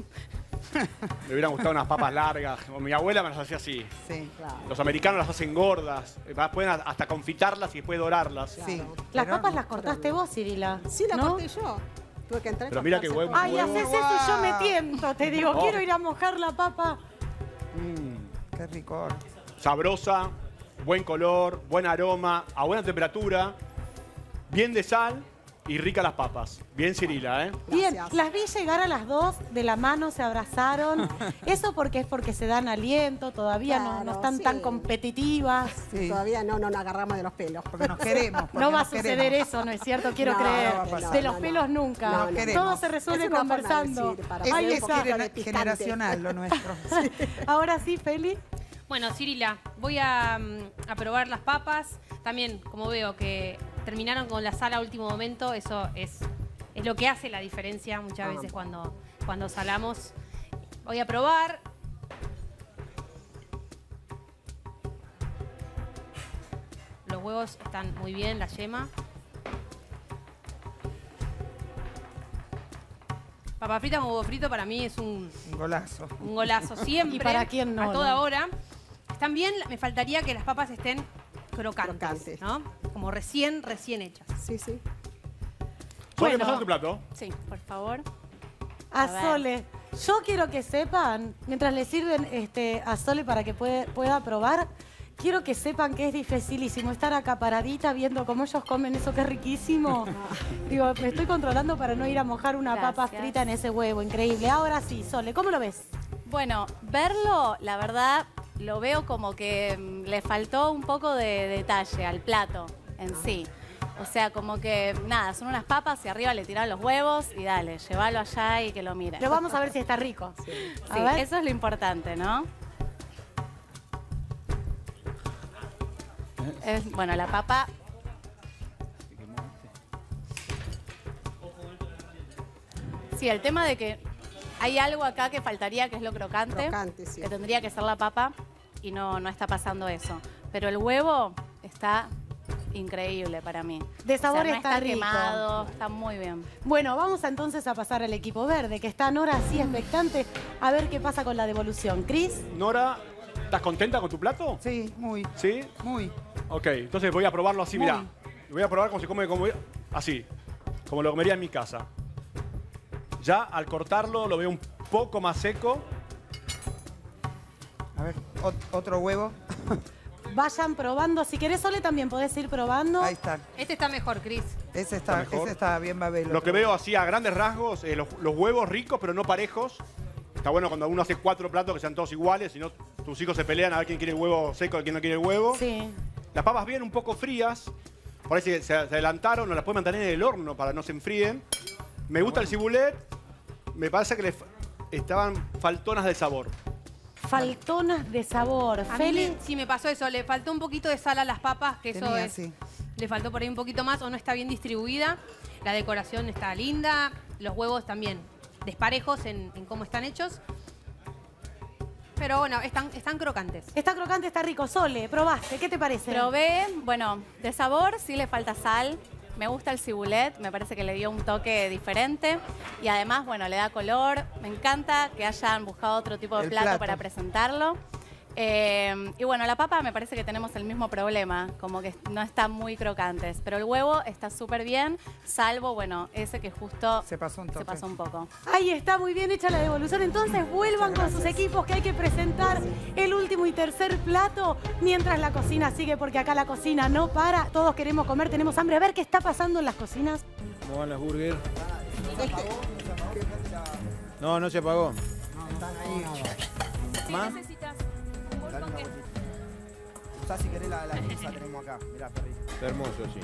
Me hubieran gustado unas papas largas. Como mi abuela me las hacía así. Sí, claro. Los americanos las hacen gordas. Pueden hasta confitarlas y después dorarlas. Sí. Las papas las cortaste vos, Cirila. Sí, la ¿no? corté yo. Tuve que entrar. Pero mira qué huevo. Ay, haces eso y yo me tiento. Te digo, Oh. quiero ir a mojar la papa. Qué rico. Sabrosa, buen color, buen aroma, a buena temperatura, bien de sal y rica las papas. Bien, Cirila, ¿eh? Bien, las vi llegar a las dos, de la mano se abrazaron. Eso porque es porque se dan aliento, todavía no, no Claro, están sí. tan competitivas. Todavía no, no nos agarramos de los pelos. Porque nos queremos. porque No va a nos suceder queremos. eso, ¿no es cierto? Quiero No, creer. no va a pasar. de No, los no, pelos no. nunca. No, queremos. Todo se resuelve Es una forma de conversando. decir, para Ahí hacer un está. poquito de Genera- picante. generacional lo nuestro. Ahora sí, Feli. Bueno, Cirila, voy a, mm, a probar las papas. También, como veo que terminaron con la sal a último momento, eso es, es lo que hace la diferencia muchas veces cuando, cuando salamos. Voy a probar. Los huevos están muy bien, la yema. Papa frita con huevo frito para mí es un, Un golazo. un golazo siempre. ¿Y para quién no, A toda no? hora. Están bien, me faltaría que las papas estén crocantes, Crocantes. ¿no? Como recién, recién hechas. Sí, sí. ¿Puedes Bueno. pasar tu plato? Sí, por favor. A, A ver. Sole. Yo quiero que sepan, mientras le sirven este, a Sole para que puede- pueda probar, quiero que sepan que es dificilísimo estar acá paradita viendo cómo ellos comen eso que es riquísimo. Digo, me estoy controlando para no ir a mojar una papa Gracias. frita en ese huevo. Increíble. Ahora sí, Sole, ¿cómo lo ves? Bueno, verlo, la verdad, lo veo como que mm, le faltó un poco de detalle al plato en sí. O sea, como que, nada, son unas papas y arriba le tiran los huevos y dale, llévalo allá y que lo miren. Pero vamos a ver si está rico. Sí, A ver. eso es lo importante, ¿no? Es- bueno, la papa... Sí, el tema de que hay algo acá que faltaría, que es lo crocante. Crocante, sí. Que tendría que ser la papa y no, no está pasando eso. Pero el huevo está increíble para mí. De sabor O sea, no está rico. quemado, está muy bien. Bueno, vamos entonces a pasar al equipo verde, que está Nora así expectante a ver qué pasa con la devolución. Cris. Nora, ¿estás contenta con tu plato? Sí, muy. ¿Sí? Muy. Ok, entonces voy a probarlo así, Muy. mirá. Voy a probar como se come, como, así, como lo comería en mi casa. Ya al cortarlo lo veo un poco más seco. A ver, ot- otro huevo. Vayan probando. Si querés, Sole, también podés ir probando. Ahí está. Este está mejor, Cris. Ese está, Está mejor. ese está bien babelo. Lo que veo así a grandes rasgos, eh, los, los huevos ricos pero no parejos. Está bueno cuando uno hace cuatro platos que sean todos iguales, si no tus hijos se pelean a ver quién quiere el huevo seco y quién no quiere el huevo. Sí. Las papas bien un poco frías. Por ahí se, se adelantaron, no las pueden mantener en el horno para no se enfríen. Me gusta el cibulet. Me parece que le fa- estaban faltonas de sabor. Faltonas de sabor. A mí Feli. me- sí me pasó eso, le faltó un poquito de sal a las papas, que eso Tenía, es, sí. le faltó por ahí un poquito más o no está bien distribuida. La decoración está linda, los huevos también desparejos en, en cómo están hechos. Pero bueno, están, están crocantes. Está crocante, está rico. Sole, probaste, ¿qué te parece? Probé, bueno, de sabor sí le falta sal. Me gusta el cibulet, me parece que le dio un toque diferente. Y además, bueno, le da color. Me encanta que hayan buscado otro tipo de El plato, plato. para presentarlo. Eh, y bueno, la papa me parece que tenemos el mismo problema, como que no están muy crocantes. Pero el huevo está súper bien, salvo, bueno, ese que justo se pasó un, se pasó un poco. Ahí está, muy bien hecha la devolución. Entonces vuelvan con sus equipos que hay que presentar el último y tercer plato mientras la cocina sigue, porque acá la cocina no para. Todos queremos comer, tenemos hambre. A ver qué está pasando en las cocinas. ¿Cómo van las burgers? No, no se apagó. ¿Más? Usá si querés la, la pizza, tenemos acá. Mirá, perrito. Está hermoso, sí.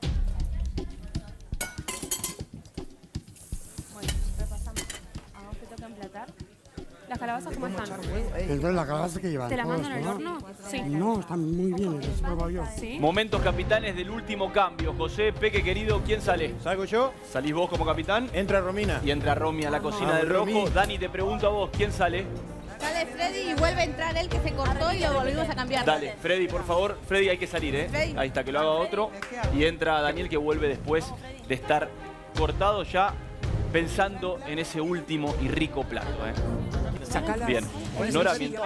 Bueno, repasamos. ¿A vos te toca emplatar? ¿Las calabazas cómo están? Entonces la calabaza que llevan. ¿Te la todo mandan al esto, ¿no? horno? Sí. No, están muy bien, las he probado yo. ¿Sí? Momentos capitanes del último cambio. José, Peque, querido, ¿quién sale? ¿Salgo yo? ¿Salís vos como capitán? Entra Romina. Y entra Romy a la cocina del Romy. rojo. Dani, te pregunto a vos, ¿quién sale? Sale Freddy y vuelve a entrar él que se cortó y lo volvimos a cambiar. Dale, Freddy, por favor. Freddy, hay que salir, ¿eh? Freddy. Ahí está, que lo haga otro. Y entra Daniel, que vuelve después de estar cortado ya pensando en ese último y rico plato, ¿eh? Sacalas. Bien. Nora, mientras...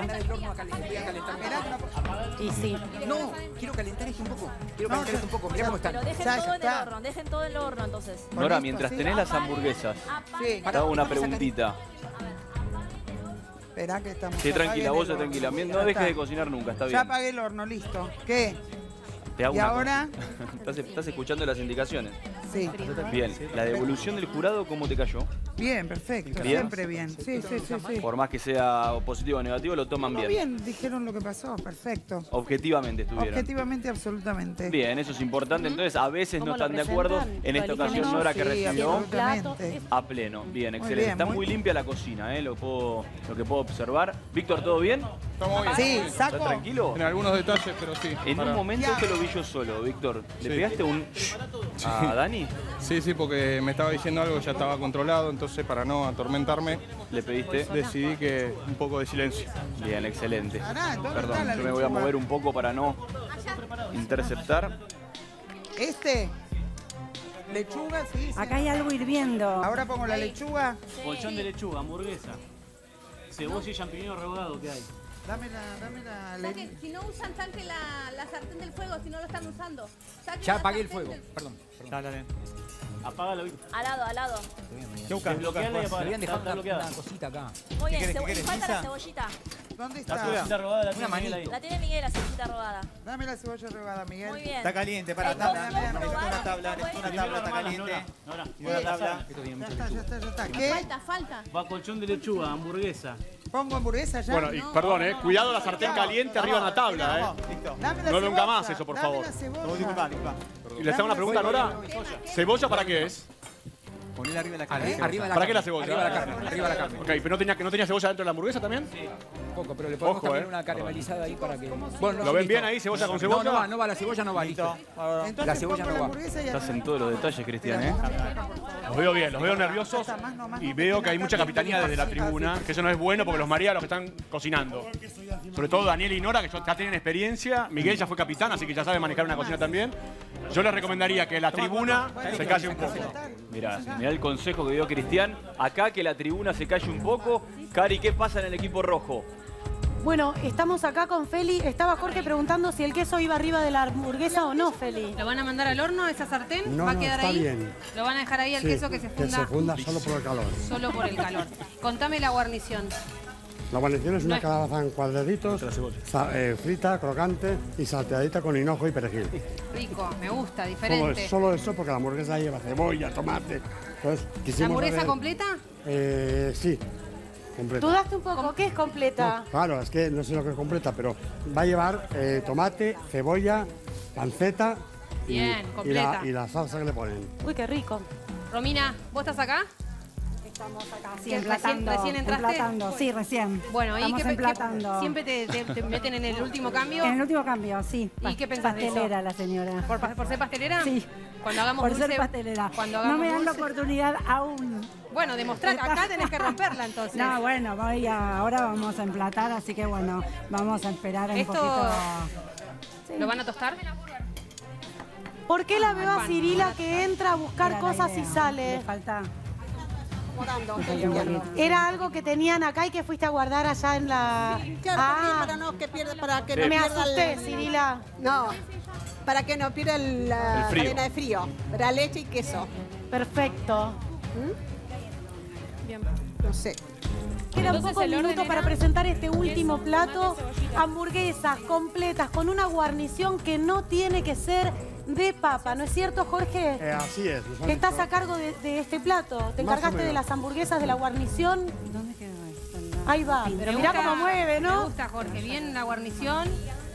Y sí. No, quiero calentar esto un poco. Quiero calentar esto un poco. Mirá cómo están. Pero dejen Ya, todo ya en el está. horno, dejen todo en el horno entonces. Nora, mientras tenés las hamburguesas, Sí. te hago una preguntita. Esperá que estamos. Sí, ya tranquila, apagué vos el tranquila. horno. No Ya dejes está. de cocinar nunca, está Ya bien. apagué el horno, listo. ¿Qué? Te hago ¿Y una ahora? cosa. ¿Estás, estás escuchando las indicaciones? Sí. Bien. ¿La devolución del jurado cómo te cayó? Bien, perfecto. Bien. Siempre bien. Sí, sí, sí, sí. Por más que sea positivo o negativo, lo toman No, bien. bien, dijeron lo que pasó. Perfecto. Objetivamente estuvieron. Objetivamente, absolutamente. Bien, eso es importante. Entonces, a veces no ¿Cómo lo están de acuerdo. presentan? En esta ¿Lo eligen ocasión, ellos? Nora, que Sí, recibió absolutamente. a pleno. Bien, Muy excelente. bien, Está muy- muy limpia la cocina, ¿eh? Lo, puedo, lo que puedo observar. Víctor, ¿todo bien? Estamos bien. Sí, ¿Estás saco. tranquilo? En algunos detalles, pero sí. En Para- un momento te lo vi yo solo, Víctor. ¿Le Sí. pegaste un a Dani? Sí, sí, porque me estaba diciendo algo que ya estaba controlado, entonces para no atormentarme, ¿Le pediste? decidí que un poco de silencio. Bien, excelente. Pará, ¿dónde Perdón, está la yo me voy a lechuga? mover un poco para no interceptar. ¿Este? ¿Lechuga? Sí, sí. Acá hay algo hirviendo. Ahora pongo la lechuga. Colchón de lechuga, hamburguesa. Cebolla y champiñón rehogado que hay. Dame la, dame la le- Saquen, si no usan, saquen la, la sartén del fuego, si no lo están usando. Saquen Ya la apagué el sartén fuego. del- Perdón. Dale, dale. Apágalo. Al lado, al lado. Desbloqueala y Me apagala. habían dejado Está una, bloqueada. una cosita acá. Muy bien, querés, cebo- qué querés, falta la pizza? cebollita. ¿Dónde La está? cebollita robada la tiene Una Miguel ahí. La tiene Miguel, la cebollita robada. Dame la cebolla rehogada, Miguel. Muy bien. Está caliente, para, El dame, cocido dame, dame, probado, necesito una tabla, está necesito una bueno. tabla, está Nora, caliente. Nora, Y una tabla. Ya está, ya está, ya está. ¿Qué? ¿Qué? Falta, falta. va colchón de lechuga, hamburguesa. ¿Pongo hamburguesa ya? Bueno, y perdón, eh, cuidado la sartén caliente arriba en la tabla, eh. Listo. Dame la No nunca cebolla, más eso, por dame favor. la cebolla. No, disculpa, disculpa. Y les hago una pregunta, Nora. ¿Cebolla para qué es? Ponela arriba de la Arri- carne. arriba la ¿Para qué carne, la cebolla? Arriba la carne, arriba la carne. Ok, pero no tenía, ¿no tenía cebolla dentro de la hamburguesa también? Un poco, pero le ponemos Ojo, también eh. una caramelizada ahí para que... Bueno, ¿Lo no, ven listo. bien ahí, cebolla con cebolla? No, no va, no va, la cebolla no va, listo. Entonces La cebolla pongo no la va. hamburguesa y Estás en todos los detalles, Cristian, ¿eh? Los veo bien, los veo nerviosos y veo que hay mucha capitanía desde la tribuna, que eso no es bueno porque los marea a los que están cocinando. Sobre todo Daniel y Nora, que ya tienen experiencia. Miguel ya fue capitán, así que ya sabe manejar una cocina también. Yo les recomendaría que la tribuna se calle un poco. Mirá, mirá el consejo que dio Cristian. Acá que la tribuna se calle un poco. Cari, ¿qué pasa en el equipo rojo? Bueno, estamos acá con Feli. Estaba Jorge preguntando si el queso iba arriba de la hamburguesa o no, Feli. ¿Lo van a mandar al horno, esa sartén? No, ¿Va a no, quedar está ahí? bien. ¿Lo van a dejar ahí el Sí, queso que se Que funda se funda solo por el calor. solo por el calor? Contame la guarnición. La guarnición es una No es- calabaza en cuadraditos, sa- eh, frita, crocante y salteadita con hinojo y perejil. Rico, me gusta, Solo, diferente. es- solo eso porque la hamburguesa lleva cebolla, tomate. Entonces, ¿La quisimos hamburguesa hacer- completa? Eh, sí, completa. Dudaste un poco, ¿qué es completa? No, claro, es que no sé lo que es completa, pero va a llevar eh, tomate, cebolla, panceta y, Bien, y, completa. la, y la salsa que le ponen. Uy, qué rico. Romina, ¿vos estás acá? Estamos acá, sí, ¿Que emplatando. recién- recién entraste? Emplatando, sí, recién. Bueno, ¿y Estamos qué, qué- emplatando. siempre te, te- te meten en el último cambio? En el último cambio, sí. ¿Y qué pensás de eso? Pastelera la señora. ¿Por, pa- por ser pastelera? Sí. Cuando hagamos Por dulce, ser pastelera. Cuando No hagamos me dan la dulce- oportunidad aún. Bueno, demostrar, acá tenés que romperla entonces. No, bueno, voy a- ahora vamos a emplatar, así que bueno, vamos a esperar un Esto- poquito. ¿Lo van a tostar? ¿Por qué la veo a Cirila que entra a buscar Era la cosas y idea. sale? Le falta. Era algo que tenían acá y que fuiste a guardar allá en la... Claro, Ah, también para no que pierda, para que no me pierda asusté, el- Cirila. No, para que no pierda el- la El frío. cadena de frío. Era leche y queso. Perfecto. Bien. No sé. Quedan Entonces, pocos el orden minutos era para presentar este último queso, plato. tomate, cebollita. Hamburguesas completas con una guarnición que no tiene que ser de papa, ¿no es cierto, Jorge? Eh, así es. los han Que estás hecho- a cargo de, de este plato. ¿Te Más o encargaste de menos. las hamburguesas, de la guarnición? ¿Dónde quedó esto? Ahí va, pero Me mirá gusta- cómo mueve, Me ¿no? gusta, Jorge. Bien la guarnición.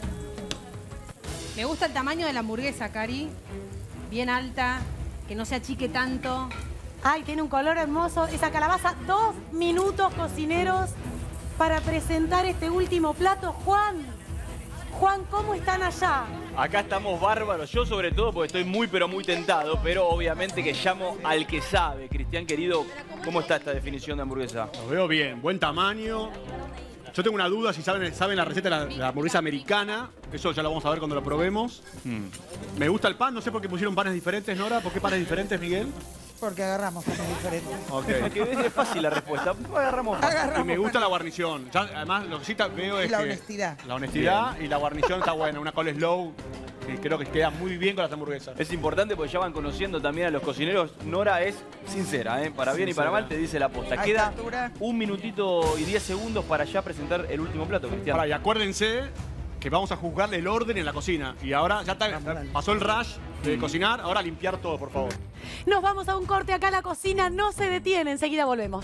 Me gusta el tamaño de la hamburguesa, Cari. Bien alta, que no se achique tanto. Ay, tiene un color hermoso. Esa calabaza, dos minutos, cocineros, para presentar este último plato. Juan, Juan, ¿cómo están allá? Acá estamos bárbaros, yo sobre todo porque estoy muy pero muy tentado, pero obviamente que llamo al que sabe. Cristian querido, ¿cómo está esta definición de hamburguesa? Lo veo bien, buen tamaño. Yo tengo una duda si saben, saben la receta de la, de la hamburguesa americana. Eso ya lo vamos a ver cuando lo probemos. Hmm. Me gusta el pan, no sé por qué pusieron panes diferentes, Nora. ¿Por qué panes diferentes, Miguel? Porque agarramos panes diferentes. Ok. Porque es fácil la respuesta. Agarramos Y me gusta la guarnición. Ya, además, lo que sí ta- veo Y es la que honestidad. La honestidad y la guarnición está buena. Una coleslaw que creo que queda muy bien con las hamburguesas. Es importante porque ya van conociendo también a los cocineros. Nora es sincera, ¿eh? Para bien y para Sincera. mal te dice la posta. A esta Queda altura. un minutito y diez segundos para ya presentar el último plato, Cristian. Ahora, y acuérdense que vamos a juzgarle el orden en la cocina. Y ahora ya está, pasó el rush de cocinar, ahora limpiar todo, por favor. Nos vamos a un corte acá, la cocina no se detiene. Enseguida volvemos.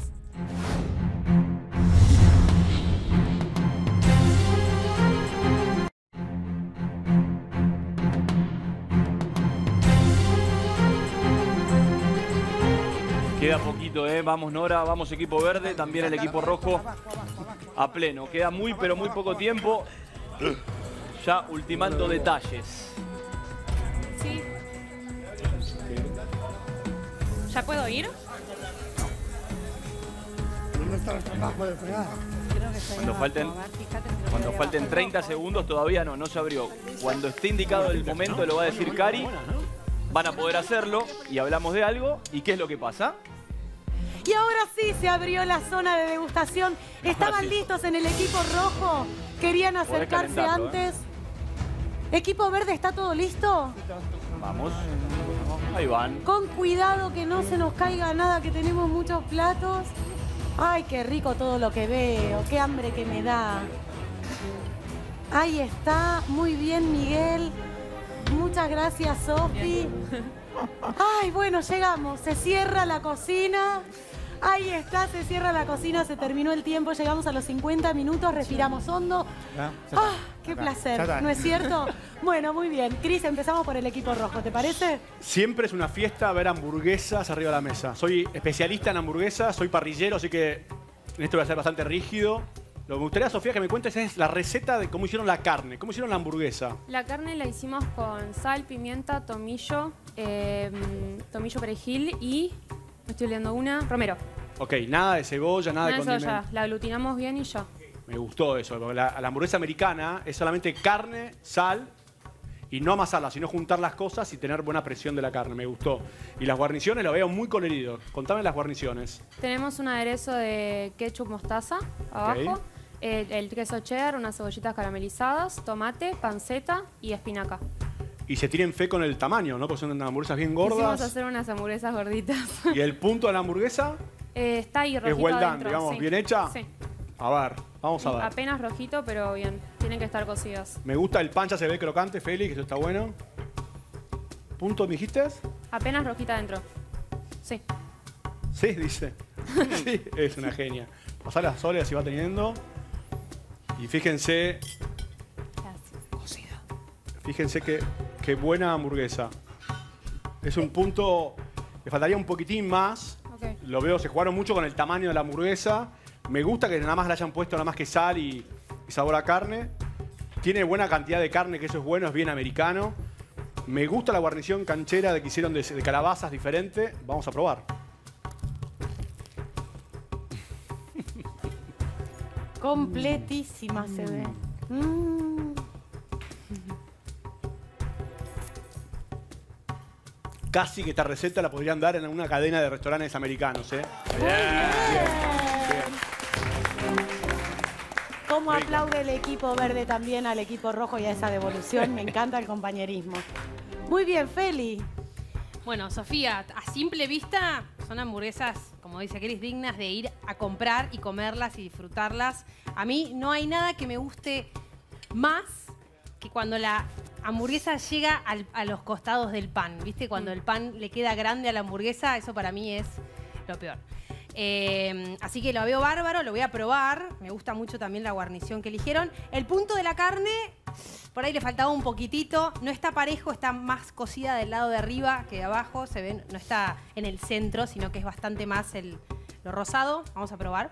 Queda poquito, ¿eh? Vamos Nora, vamos equipo verde, también el equipo rojo a pleno. Queda muy pero muy poco tiempo. Ya ultimando detalles. Sí. ¿Ya puedo ir? ¿Dónde está el trabajo de fregar? Cuando falten, cuando falten treinta segundos todavía no, no se abrió. Cuando esté indicado el momento lo va a decir Cari. Van a poder hacerlo y hablamos de algo. ¿Y qué es lo que pasa? Y ahora sí se abrió la zona de degustación. ¿Estaban sí. listos en el equipo rojo? ¿Querían Podés acercarse calentarlo, antes? ¿Equipo verde está todo listo? Vamos. Ahí van. Con cuidado que no se nos caiga nada, que tenemos muchos platos. Ay, qué rico todo lo que veo. Qué hambre que me da. Ahí está. Muy bien, Miguel. Muchas gracias, Sofi. Ay, bueno, llegamos. Se cierra la cocina. Ahí está, se cierra la cocina, se terminó el tiempo, llegamos a los cincuenta minutos, respiramos hondo. Ya, ¡Ah, qué placer! ¿No es cierto? Bueno, muy bien. Cris, empezamos por el equipo rojo, ¿te parece? Siempre es una fiesta ver hamburguesas arriba de la mesa. Soy especialista en hamburguesas, soy parrillero, así que en esto voy a ser bastante rígido. Lo que me gustaría, Sofía, que me cuentes es la receta de cómo hicieron la carne, cómo hicieron la hamburguesa. La carne la hicimos con sal, pimienta, tomillo, eh, tomillo perejil y, me estoy olvidando una, romero. Ok, nada de cebolla, nada Una de de condimento. soya, la aglutinamos bien y ya. Me gustó eso, porque la, la hamburguesa americana es solamente carne, sal y no amasarla, sino juntar las cosas y tener buena presión de la carne. Me gustó. Y las guarniciones lo veo muy colorido. Contame las guarniciones. Tenemos un aderezo de ketchup mostaza abajo, Ok. el, el queso cheddar, unas cebollitas caramelizadas, tomate, panceta y espinaca. Y se tienen fe con el tamaño, ¿no? Porque son hamburguesas bien Quisimos gordas. hacer unas hamburguesas gorditas. Y el punto de la hamburguesa Eh, está ahí rojito es well done, adentro, digamos, sí. bien hecha. Sí. A ver, vamos a ver. Apenas rojito, pero bien. Tienen que estar cocidas. Me gusta el pan, ya se ve crocante, Félix, eso está bueno. ¿Punto me dijiste? Apenas rojita adentro. Sí. Sí, dice. Sí, es una genia. Pasar las soles si va teniendo. Y fíjense, fíjense que, qué buena hamburguesa. Es un punto, le faltaría un poquitín más. Ok. lo veo, se jugaron mucho con el tamaño de la hamburguesa. Me gusta que nada más le hayan puesto nada más que sal y, y sabor a carne. Tiene buena cantidad de carne, que eso es bueno, es bien americano. Me gusta la guarnición canchera de que hicieron de, de calabazas diferente. Vamos a probar. Completísima se ve. Mm. Casi que esta receta la podrían dar en una cadena de restaurantes americanos, ¿eh? Bien, bien, bien. ¿Cómo aplaude el equipo verde también al equipo rojo y a esa devolución? Me encanta el compañerismo. Muy bien, Feli. Bueno, Sofía, a simple vista son hamburguesas, como dice Cris, dignas de ir a comprar y comerlas y disfrutarlas. A mí no hay nada que me guste más que cuando la hamburguesa llega al, a los costados del pan, ¿viste? Cuando el pan le queda grande a la hamburguesa, eso para mí es lo peor. Eh, así que lo veo bárbaro, lo voy a probar. Me gusta mucho también la guarnición que eligieron. El punto de la carne, por ahí le faltaba un poquitito. No está parejo, está más cocida del lado de arriba que de abajo. Se ven, no está en el centro, sino que es bastante más el, lo rosado. Vamos a probar.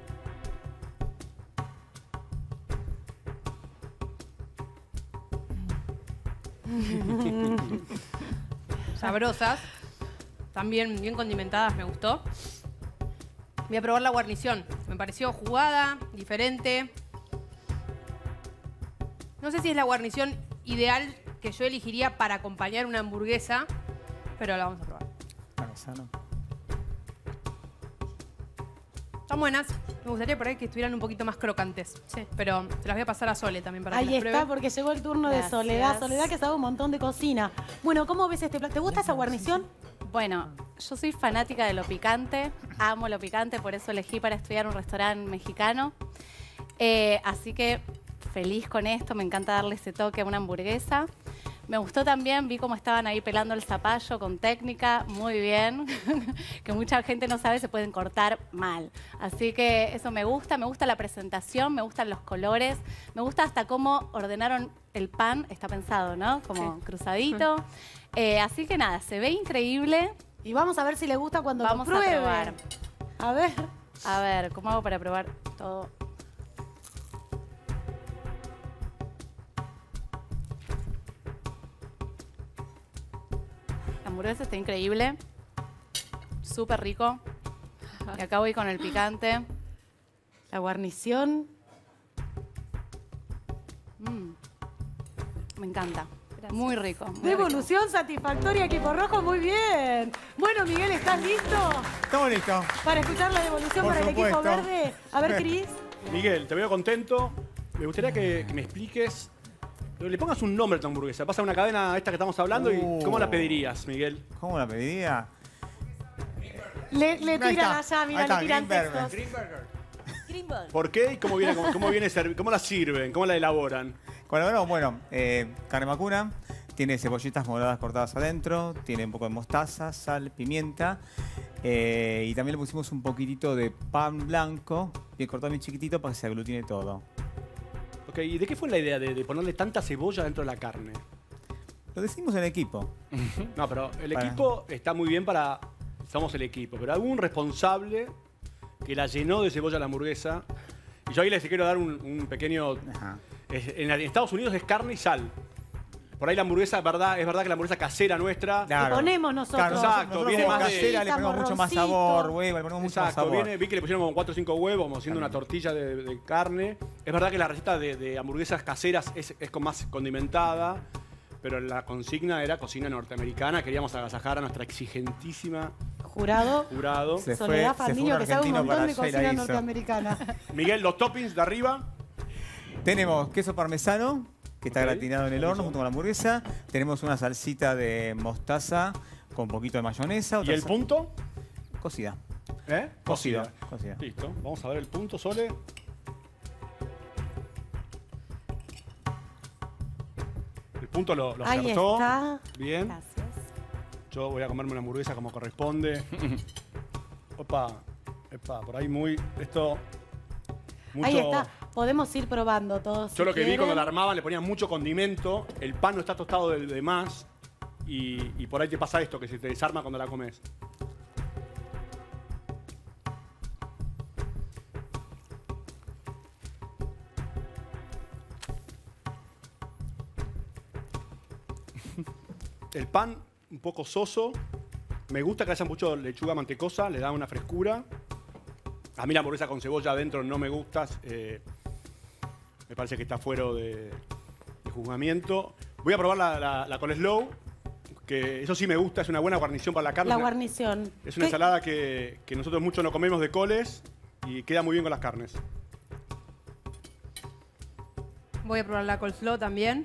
Sabrosas, también bien condimentadas, me gustó. Voy a probar la guarnición. Me pareció jugada, diferente. No sé si es la guarnición ideal que yo elegiría para acompañar una hamburguesa, pero la vamos a probar. Parmesano. Están buenas. Me gustaría por ahí que estuvieran un poquito más crocantes. Sí. Pero se las voy a pasar a Sole también para Ahí que las está, pruebe. porque llegó el turno Gracias. de Soledad. Soledad, que sabe un montón de cocina. Bueno, ¿cómo ves este plato? ¿Te gusta esa guarnición? Bueno, yo soy fanática de lo picante, amo lo picante, por eso elegí para estudiar un restaurante mexicano. Eh, así que feliz con esto, me encanta darle ese toque a una hamburguesa. Me gustó también, vi cómo estaban ahí pelando el zapallo con técnica, muy bien, que mucha gente no sabe, se pueden cortar mal. Así que eso me gusta, me gusta la presentación, me gustan los colores, me gusta hasta cómo ordenaron el pan, está pensado, ¿no? Como Sí. cruzadito. Eh, así que nada, se ve increíble. Y vamos a ver si le gusta cuando Vamos lo pruebe. a probar. A ver. A ver, ¿cómo hago para probar todo? La hamburguesa está increíble. Súper rico. Y acá voy con el picante. La guarnición. Mm. Me encanta. Muy rico. muy Devolución satisfactoria, equipo rojo, muy bien. Bueno, Miguel, ¿estás listo Estamos listos. para escuchar la devolución Por para el equipo supuesto. verde? A ver, Cris. Miguel, te veo contento. Me gustaría que, que me expliques, le pongas un nombre a tu hamburguesa. Pasa una cadena esta que estamos hablando Uh. y ¿cómo la pedirías, Miguel? ¿Cómo la pediría? Le, le Ahí tiran está, allá, mira, ahí está, le tiran Green textos. ¿Por qué y cómo viene, cómo, cómo viene ser- cómo la sirven? ¿Cómo la elaboran? Bueno, bueno, eh, carne vacuna, tiene cebollitas moradas cortadas adentro, tiene un poco de mostaza, sal, pimienta eh, y también le pusimos un poquitito de pan blanco, bien cortado, bien chiquitito para que se aglutine todo. Ok, ¿y de qué fue la idea de, de ponerle tanta cebolla dentro de la carne? Lo decimos en equipo. No, pero el Para- equipo está muy bien para... Somos el equipo, pero algún responsable que la llenó de cebolla la hamburguesa. Y yo ahí les quiero dar un, un pequeño... es- en Estados Unidos es carne y sal. Por ahí la hamburguesa, verdad, es verdad que la hamburguesa casera nuestra... Claro. Le ponemos nosotros. Claro, Exacto, nosotros viene como más de- casera le ponemos mucho más sabor, huevo, le ponemos mucho más Exacto, sabor. viene, vi que le pusieron como cuatro o cinco huevos, como haciendo una tortilla de, de carne. Es verdad que la receta de, de hamburguesas caseras es, es con más condimentada, pero la consigna era cocina norteamericana. Queríamos agasajar a nuestra exigentísima Jurado. jurado. Se fue- Soledad se fue Fandiño, un que sabe un argentino montón para de allá y la cocina hizo. norteamericana. Miguel, los toppings de arriba. Tenemos queso parmesano, que está Ok, gratinado en el horno eso. junto con la hamburguesa. Tenemos una salsita de mostaza con un poquito de mayonesa. ¿Y otra el sal- punto? Cocida. ¿Eh? Cocido. Cocida. Cocida. Listo. Vamos a ver el punto, Sole. El punto lo, lo Ahí acertó. está. Bien. Gracias. Yo voy a comerme una hamburguesa como corresponde. Opa, epa, por ahí muy... Esto... Mucho, Ahí está. Podemos ir probando todos. Yo si lo que vi quieren. cuando la armaban le ponían mucho condimento. El pan no está tostado de, de más. Y, y por ahí te pasa esto, que se te desarma cuando la comes. El pan un poco soso. Me gusta que haya mucho lechuga mantecosa, le da una frescura. A mí la hamburguesa con cebolla adentro no me gusta. Eh, me parece que está fuera de, de juzgamiento. Voy a probar la, la, la coleslaw, que eso sí me gusta, es una buena guarnición para la carne. La guarnición. Es una ¿Qué? ensalada que, que nosotros mucho no comemos de coles y queda muy bien con las carnes. Voy a probar la coleslaw también.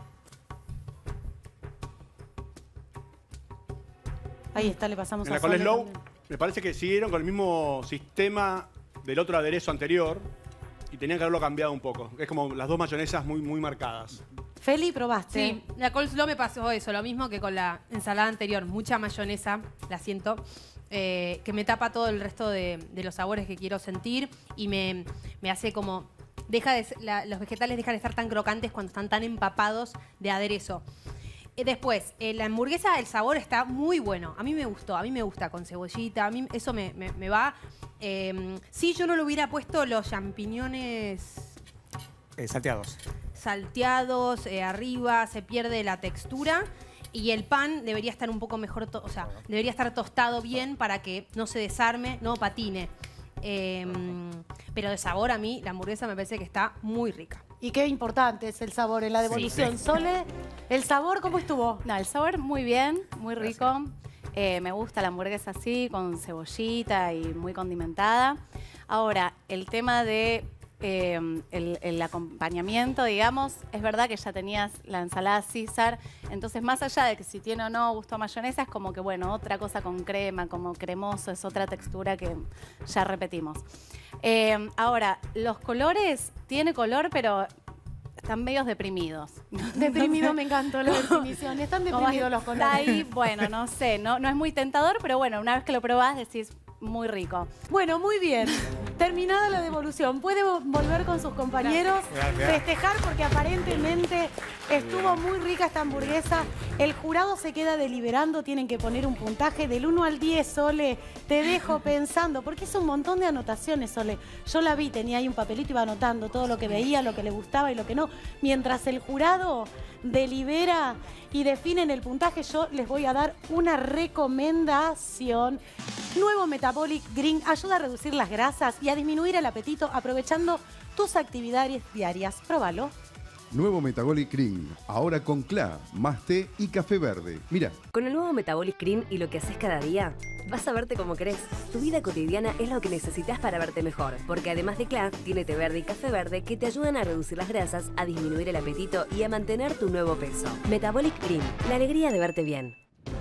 Ahí está, le pasamos En a la Sole coleslaw también. me parece que siguieron con el mismo sistema del otro aderezo anterior y tenían que haberlo cambiado un poco. Es como las dos mayonesas muy, muy marcadas. Feli, ¿probaste? Sí, la coleslaw me pasó eso, lo mismo que con la ensalada anterior. Mucha mayonesa, la siento, eh, que me tapa todo el resto de, de los sabores que quiero sentir y me, me hace como... Deja de, la, los vegetales dejan de estar tan crocantes cuando están tan empapados de aderezo. Eh, después, eh, la hamburguesa, el sabor está muy bueno. A mí me gustó, a mí me gusta con cebollita, a mí eso me, me, me va. Eh, si yo no le hubiera puesto los champiñones Eh, salteados. salteados eh, arriba, se pierde la textura. Y el pan debería estar un poco mejor, to- o sea, debería estar tostado bien para que no se desarme, no patine. Eh, pero de sabor a mí, la hamburguesa me parece que está muy rica. Y qué importante es el sabor en la devolución. Sí. Sole, ¿el sabor cómo estuvo? No, el sabor muy bien, muy rico. Eh, me gusta la hamburguesa así, con cebollita y muy condimentada. Ahora, el tema de eh, el, el acompañamiento, digamos, es verdad que ya tenías la ensalada César, entonces más allá de que si tiene o no gusto a mayonesa, es como que, bueno, otra cosa con crema, como cremoso, es otra textura que ya repetimos. Eh, ahora, los colores, tiene color, pero están medios deprimidos. Deprimido, me encantó la definición. Están Como deprimidos los está colores. ahí, bueno, no sé, no, no es muy tentador, pero bueno, una vez que lo probás decís, muy rico. Bueno, muy bien. Terminada la devolución, puede vo- volver con sus compañeros, Gracias. festejar porque aparentemente estuvo muy rica esta hamburguesa. El jurado se queda deliberando, tienen que poner un puntaje del uno al diez, Sole. Te dejo pensando, porque es un montón de anotaciones, Sole. Yo la vi, tenía ahí un papelito, iba anotando todo lo que veía, lo que le gustaba y lo que no. Mientras el jurado delibera y definen el puntaje, yo les voy a dar una recomendación. Nuevo Metabolic Green ayuda a reducir las grasas y a disminuir el apetito aprovechando tus actividades diarias. Próbalo. Nuevo Metabolic Green, ahora con C L A, más té y café verde. Mira. Con el nuevo Metabolic Green y lo que haces cada día, vas a verte como querés. Tu vida cotidiana es lo que necesitas para verte mejor, porque además de C L A, tiene té verde y café verde que te ayudan a reducir las grasas, a disminuir el apetito y a mantener tu nuevo peso. Metabolic Green, la alegría de verte bien.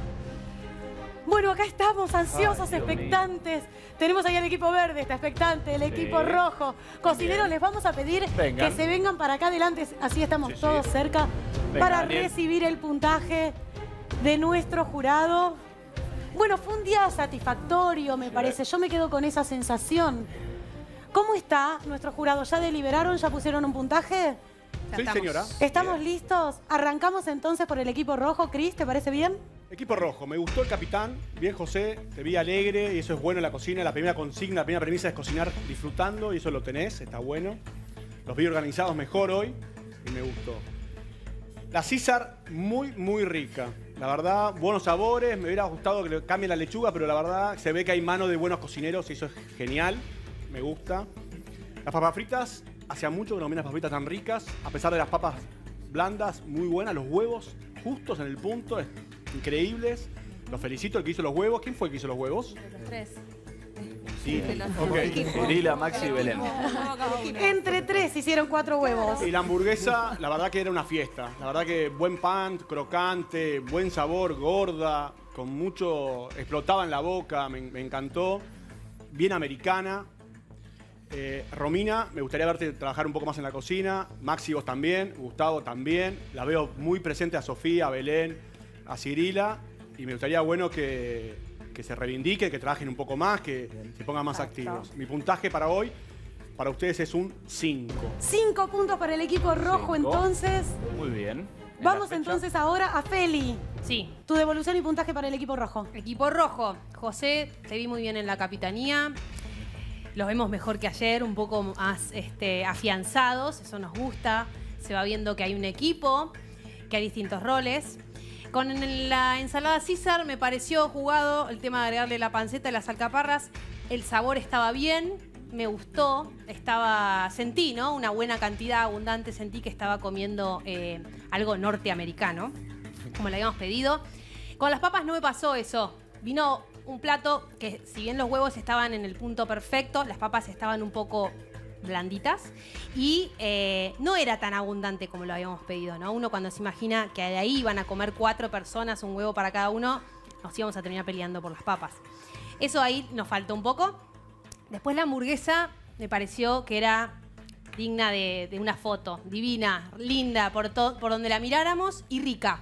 Bueno, acá estamos, ansiosos, Ay, Dios expectantes. Tenemos ahí al equipo verde, está expectante, el equipo rojo. Cocineros, les vamos a pedir Vengan. que se vengan para acá adelante, así estamos todos cerca, Venga, para Daniel. recibir el puntaje de nuestro jurado. Bueno, fue un día satisfactorio, me parece. Yo me quedo con esa sensación. ¿Cómo está nuestro jurado? ¿Ya deliberaron? ¿Ya pusieron un puntaje? Sí, señora. ¿Estamos listos? Arrancamos entonces por el equipo rojo. Cris, ¿te parece bien? Equipo rojo, me gustó el capitán. Bien, José, te vi alegre y eso es bueno en la cocina. La primera consigna, la primera premisa es cocinar disfrutando y eso lo tenés, está bueno. Los vi organizados mejor hoy y me gustó. La César, muy, muy rica. La verdad, buenos sabores. Me hubiera gustado que le cambien la lechuga, pero la verdad se ve que hay mano de buenos cocineros y eso es genial. Me gusta. Las papas fritas, hacía mucho que no comía unas papas fritas tan ricas. A pesar de las papas blandas, muy buenas. Los huevos justos en el punto, es- increíbles. Los felicito, el que hizo los huevos. ¿Quién fue el que hizo los huevos? Los tres. Sí. Ok. Cirila, Maxi y Belén. Entre tres hicieron cuatro huevos. Y la hamburguesa, la verdad que era una fiesta. La verdad que buen pan, crocante, buen sabor, gorda, con mucho... explotaba en la boca, me, me encantó. Bien americana. Eh, Romina, me gustaría verte trabajar un poco más en la cocina. Maxi, vos también. Gustavo también. La veo muy presente a Sofía, a Belén, a Cirila. Y me gustaría, bueno, que, que se reivindiquen, que trabajen un poco más, que se pongan más activos. Mi puntaje para hoy, para ustedes es un cinco. Cinco puntos para el equipo rojo, Cinco. entonces. Muy bien. Vamos entonces ahora a Feli. Sí. Tu devolución y puntaje para el equipo rojo. Equipo rojo. José, te vi muy bien en la capitanía. Los vemos mejor que ayer, un poco más este, afianzados. Eso nos gusta. Se va viendo que hay un equipo, que hay distintos roles. Con la ensalada César me pareció jugado el tema de agregarle la panceta y las alcaparras. El sabor estaba bien, me gustó, estaba, sentí, ¿no? Una buena cantidad abundante, sentí que estaba comiendo eh, algo norteamericano, como le habíamos pedido. Con las papas no me pasó eso. Vino un plato que, si bien los huevos estaban en el punto perfecto, las papas estaban un poco blanditas y eh, no era tan abundante como lo habíamos pedido, ¿no? Uno cuando se imagina que de ahí iban a comer cuatro personas, un huevo para cada uno, nos íbamos a terminar peleando por las papas. Eso ahí nos faltó un poco. Después la hamburguesa me pareció que era digna de, de una foto, divina, linda, por, to, por donde la miráramos y rica.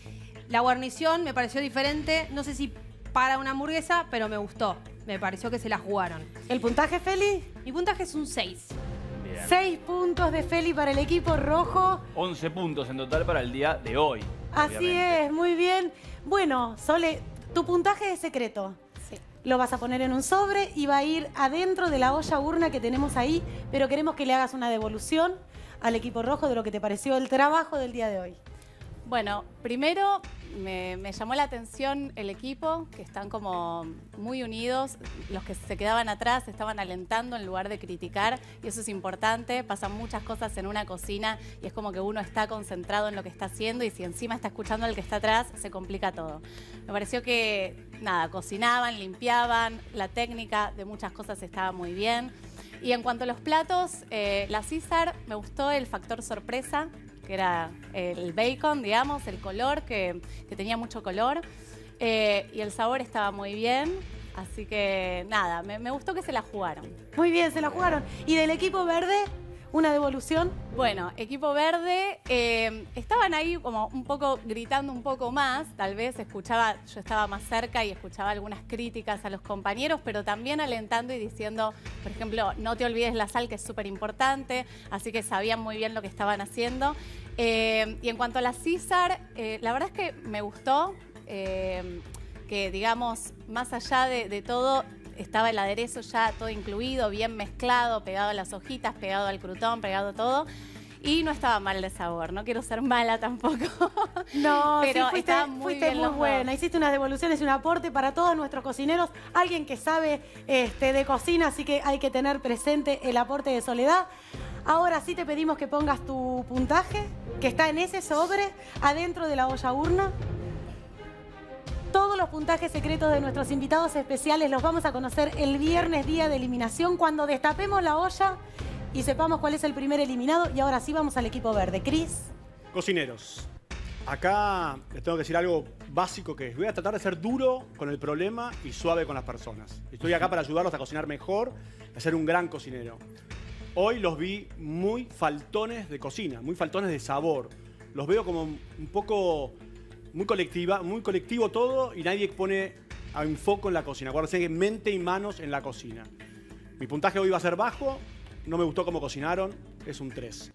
La guarnición me pareció diferente, no sé si para una hamburguesa, pero me gustó. Me pareció que se la jugaron. ¿El puntaje, Feli? Mi puntaje es un seis. Bien. seis puntos de Feli para el equipo rojo. once puntos en total para el día de hoy. Así obviamente. es, muy bien. Bueno, Sole, tu puntaje es secreto. Sí. Lo vas a poner en un sobre y va a ir adentro de la olla urna que tenemos ahí, pero queremos que le hagas una devolución al equipo rojo de lo que te pareció el trabajo del día de hoy. Bueno, primero me, me llamó la atención el equipo, que están como muy unidos. Los que se quedaban atrás estaban alentando en lugar de criticar, y eso es importante. Pasan muchas cosas en una cocina y es como que uno está concentrado en lo que está haciendo, y si encima está escuchando al que está atrás, se complica todo. Me pareció que, nada, cocinaban, limpiaban, la técnica de muchas cosas estaba muy bien. Y en cuanto a los platos, eh, la César, me gustó el factor sorpresa, que era el bacon, digamos, el color, que, que tenía mucho color. Eh, y el sabor estaba muy bien. Así que, nada, me, me gustó que se la jugaron. Muy bien, se la jugaron. ¿Y del equipo verde, una devolución? Bueno, equipo verde, eh, estaban ahí como un poco gritando un poco más. Tal vez escuchaba, yo estaba más cerca y escuchaba algunas críticas a los compañeros, pero también alentando y diciendo, por ejemplo, no te olvides la sal, que es súper importante. Así que sabían muy bien lo que estaban haciendo. Eh, y en cuanto a la César, eh, la verdad es que me gustó eh, que, digamos, más allá de, de todo, estaba el aderezo ya todo incluido, bien mezclado, pegado a las hojitas, pegado al crutón, pegado todo. Y no estaba mal de sabor, no quiero ser mala tampoco. No, pero sí, fuiste, estaba muy fuiste bien muy los buena. dos. Hiciste unas devoluciones y un aporte para todos nuestros cocineros. Alguien que sabe este, de cocina, así que hay que tener presente el aporte de Soledad. Ahora sí te pedimos que pongas tu puntaje, que está en ese sobre, adentro de la olla urna. Todos los puntajes secretos de nuestros invitados especiales los vamos a conocer el viernes, día de eliminación, cuando destapemos la olla y sepamos cuál es el primer eliminado. Y ahora sí vamos al equipo verde. Cris. Cocineros, acá les tengo que decir algo básico, que es, voy a tratar de ser duro con el problema y suave con las personas. Estoy acá para ayudarlos a cocinar mejor, a ser un gran cocinero. Hoy los vi muy faltones de cocina, muy faltones de sabor. Los veo como un poco... Muy colectiva, muy colectivo todo, y nadie pone a enfoco en la cocina. Acuérdense que mente y manos en la cocina. Mi puntaje hoy va a ser bajo, no me gustó cómo cocinaron, es un tres.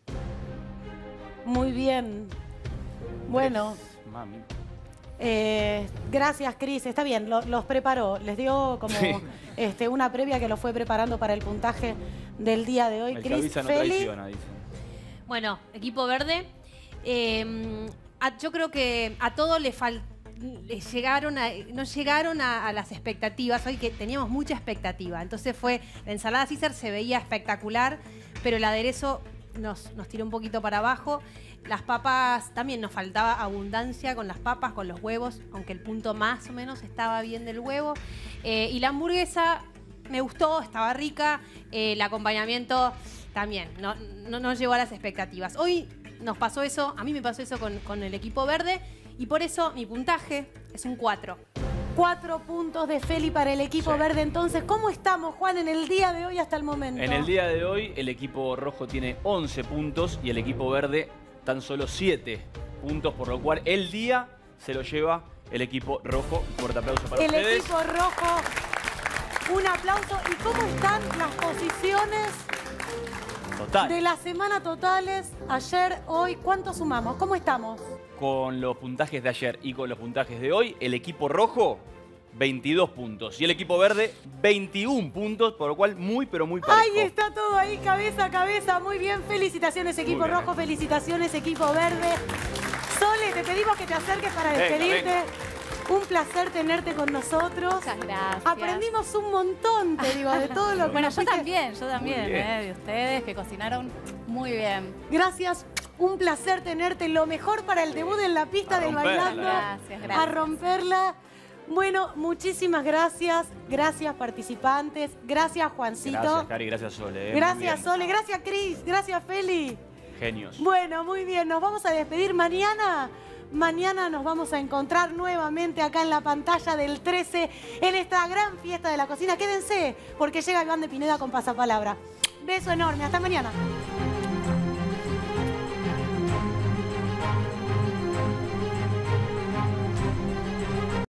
Muy bien. Bueno. Mami. Eh, gracias, Cris. Está bien, lo- los preparó. Les dio como Sí. este, una previa que lo fue preparando para el puntaje del día de hoy. El que Cris, avisa no Feli. traiciona, dicen. Bueno, equipo verde. Eh, a- yo creo que a todos le faltó. Llegaron a, no llegaron a, a las expectativas, hoy que teníamos mucha expectativa. Entonces fue, la ensalada César se veía espectacular, pero el aderezo nos, nos tiró un poquito para abajo. Las papas, también nos faltaba abundancia con las papas, con los huevos, aunque el punto más o menos estaba bien del huevo. Eh, y la hamburguesa me gustó, estaba rica. Eh, el acompañamiento también, no, no nos llegó a las expectativas. Hoy nos pasó eso, a mí me pasó eso con, con el equipo verde. Y por eso mi puntaje es un cuatro. Cuatro puntos de Feli para el equipo Sí. verde. Entonces, ¿cómo estamos, Juan, en el día de hoy hasta el momento? En el día de hoy, el equipo rojo tiene once puntos y el equipo verde tan solo siete puntos, por lo cual el día se lo lleva el equipo rojo. Un fuerte aplauso para El ustedes. equipo rojo, un aplauso. ¿Y cómo están las posiciones Total. de la semana totales? Ayer, hoy, ¿cuánto sumamos? ¿Cómo estamos? Con los puntajes de ayer y con los puntajes de hoy, el equipo rojo veintidós puntos. Y el equipo verde, veintiún puntos, por lo cual muy, pero muy parejo. Ahí está todo ahí, cabeza a cabeza. Muy bien, felicitaciones equipo bien. rojo, felicitaciones equipo verde. Sole, te pedimos que te acerques para despedirte. Venga, Un placer tenerte con nosotros. Muchas gracias. Aprendimos un montón, te digo, de todo lo que Bueno, nos yo fuiste- también, yo también, Muy bien. eh, de ustedes que cocinaron muy bien. Gracias, un placer tenerte. Lo mejor para el debut en la pista A del romperla. Bailando. Gracias, gracias. A romperla. Bueno, muchísimas gracias. Gracias, participantes. Gracias, Juancito. Gracias, Cari, gracias, Sole. eh. Gracias, Muy Sole. Gracias, Cris. Gracias, Feli. bien. Genios. Bueno, muy bien. Nos vamos a despedir mañana. Mañana nos vamos a encontrar nuevamente acá en la pantalla del trece en esta gran fiesta de la cocina. Quédense, porque llega Iván de Pineda con Pasapalabra. Beso enorme. Hasta mañana.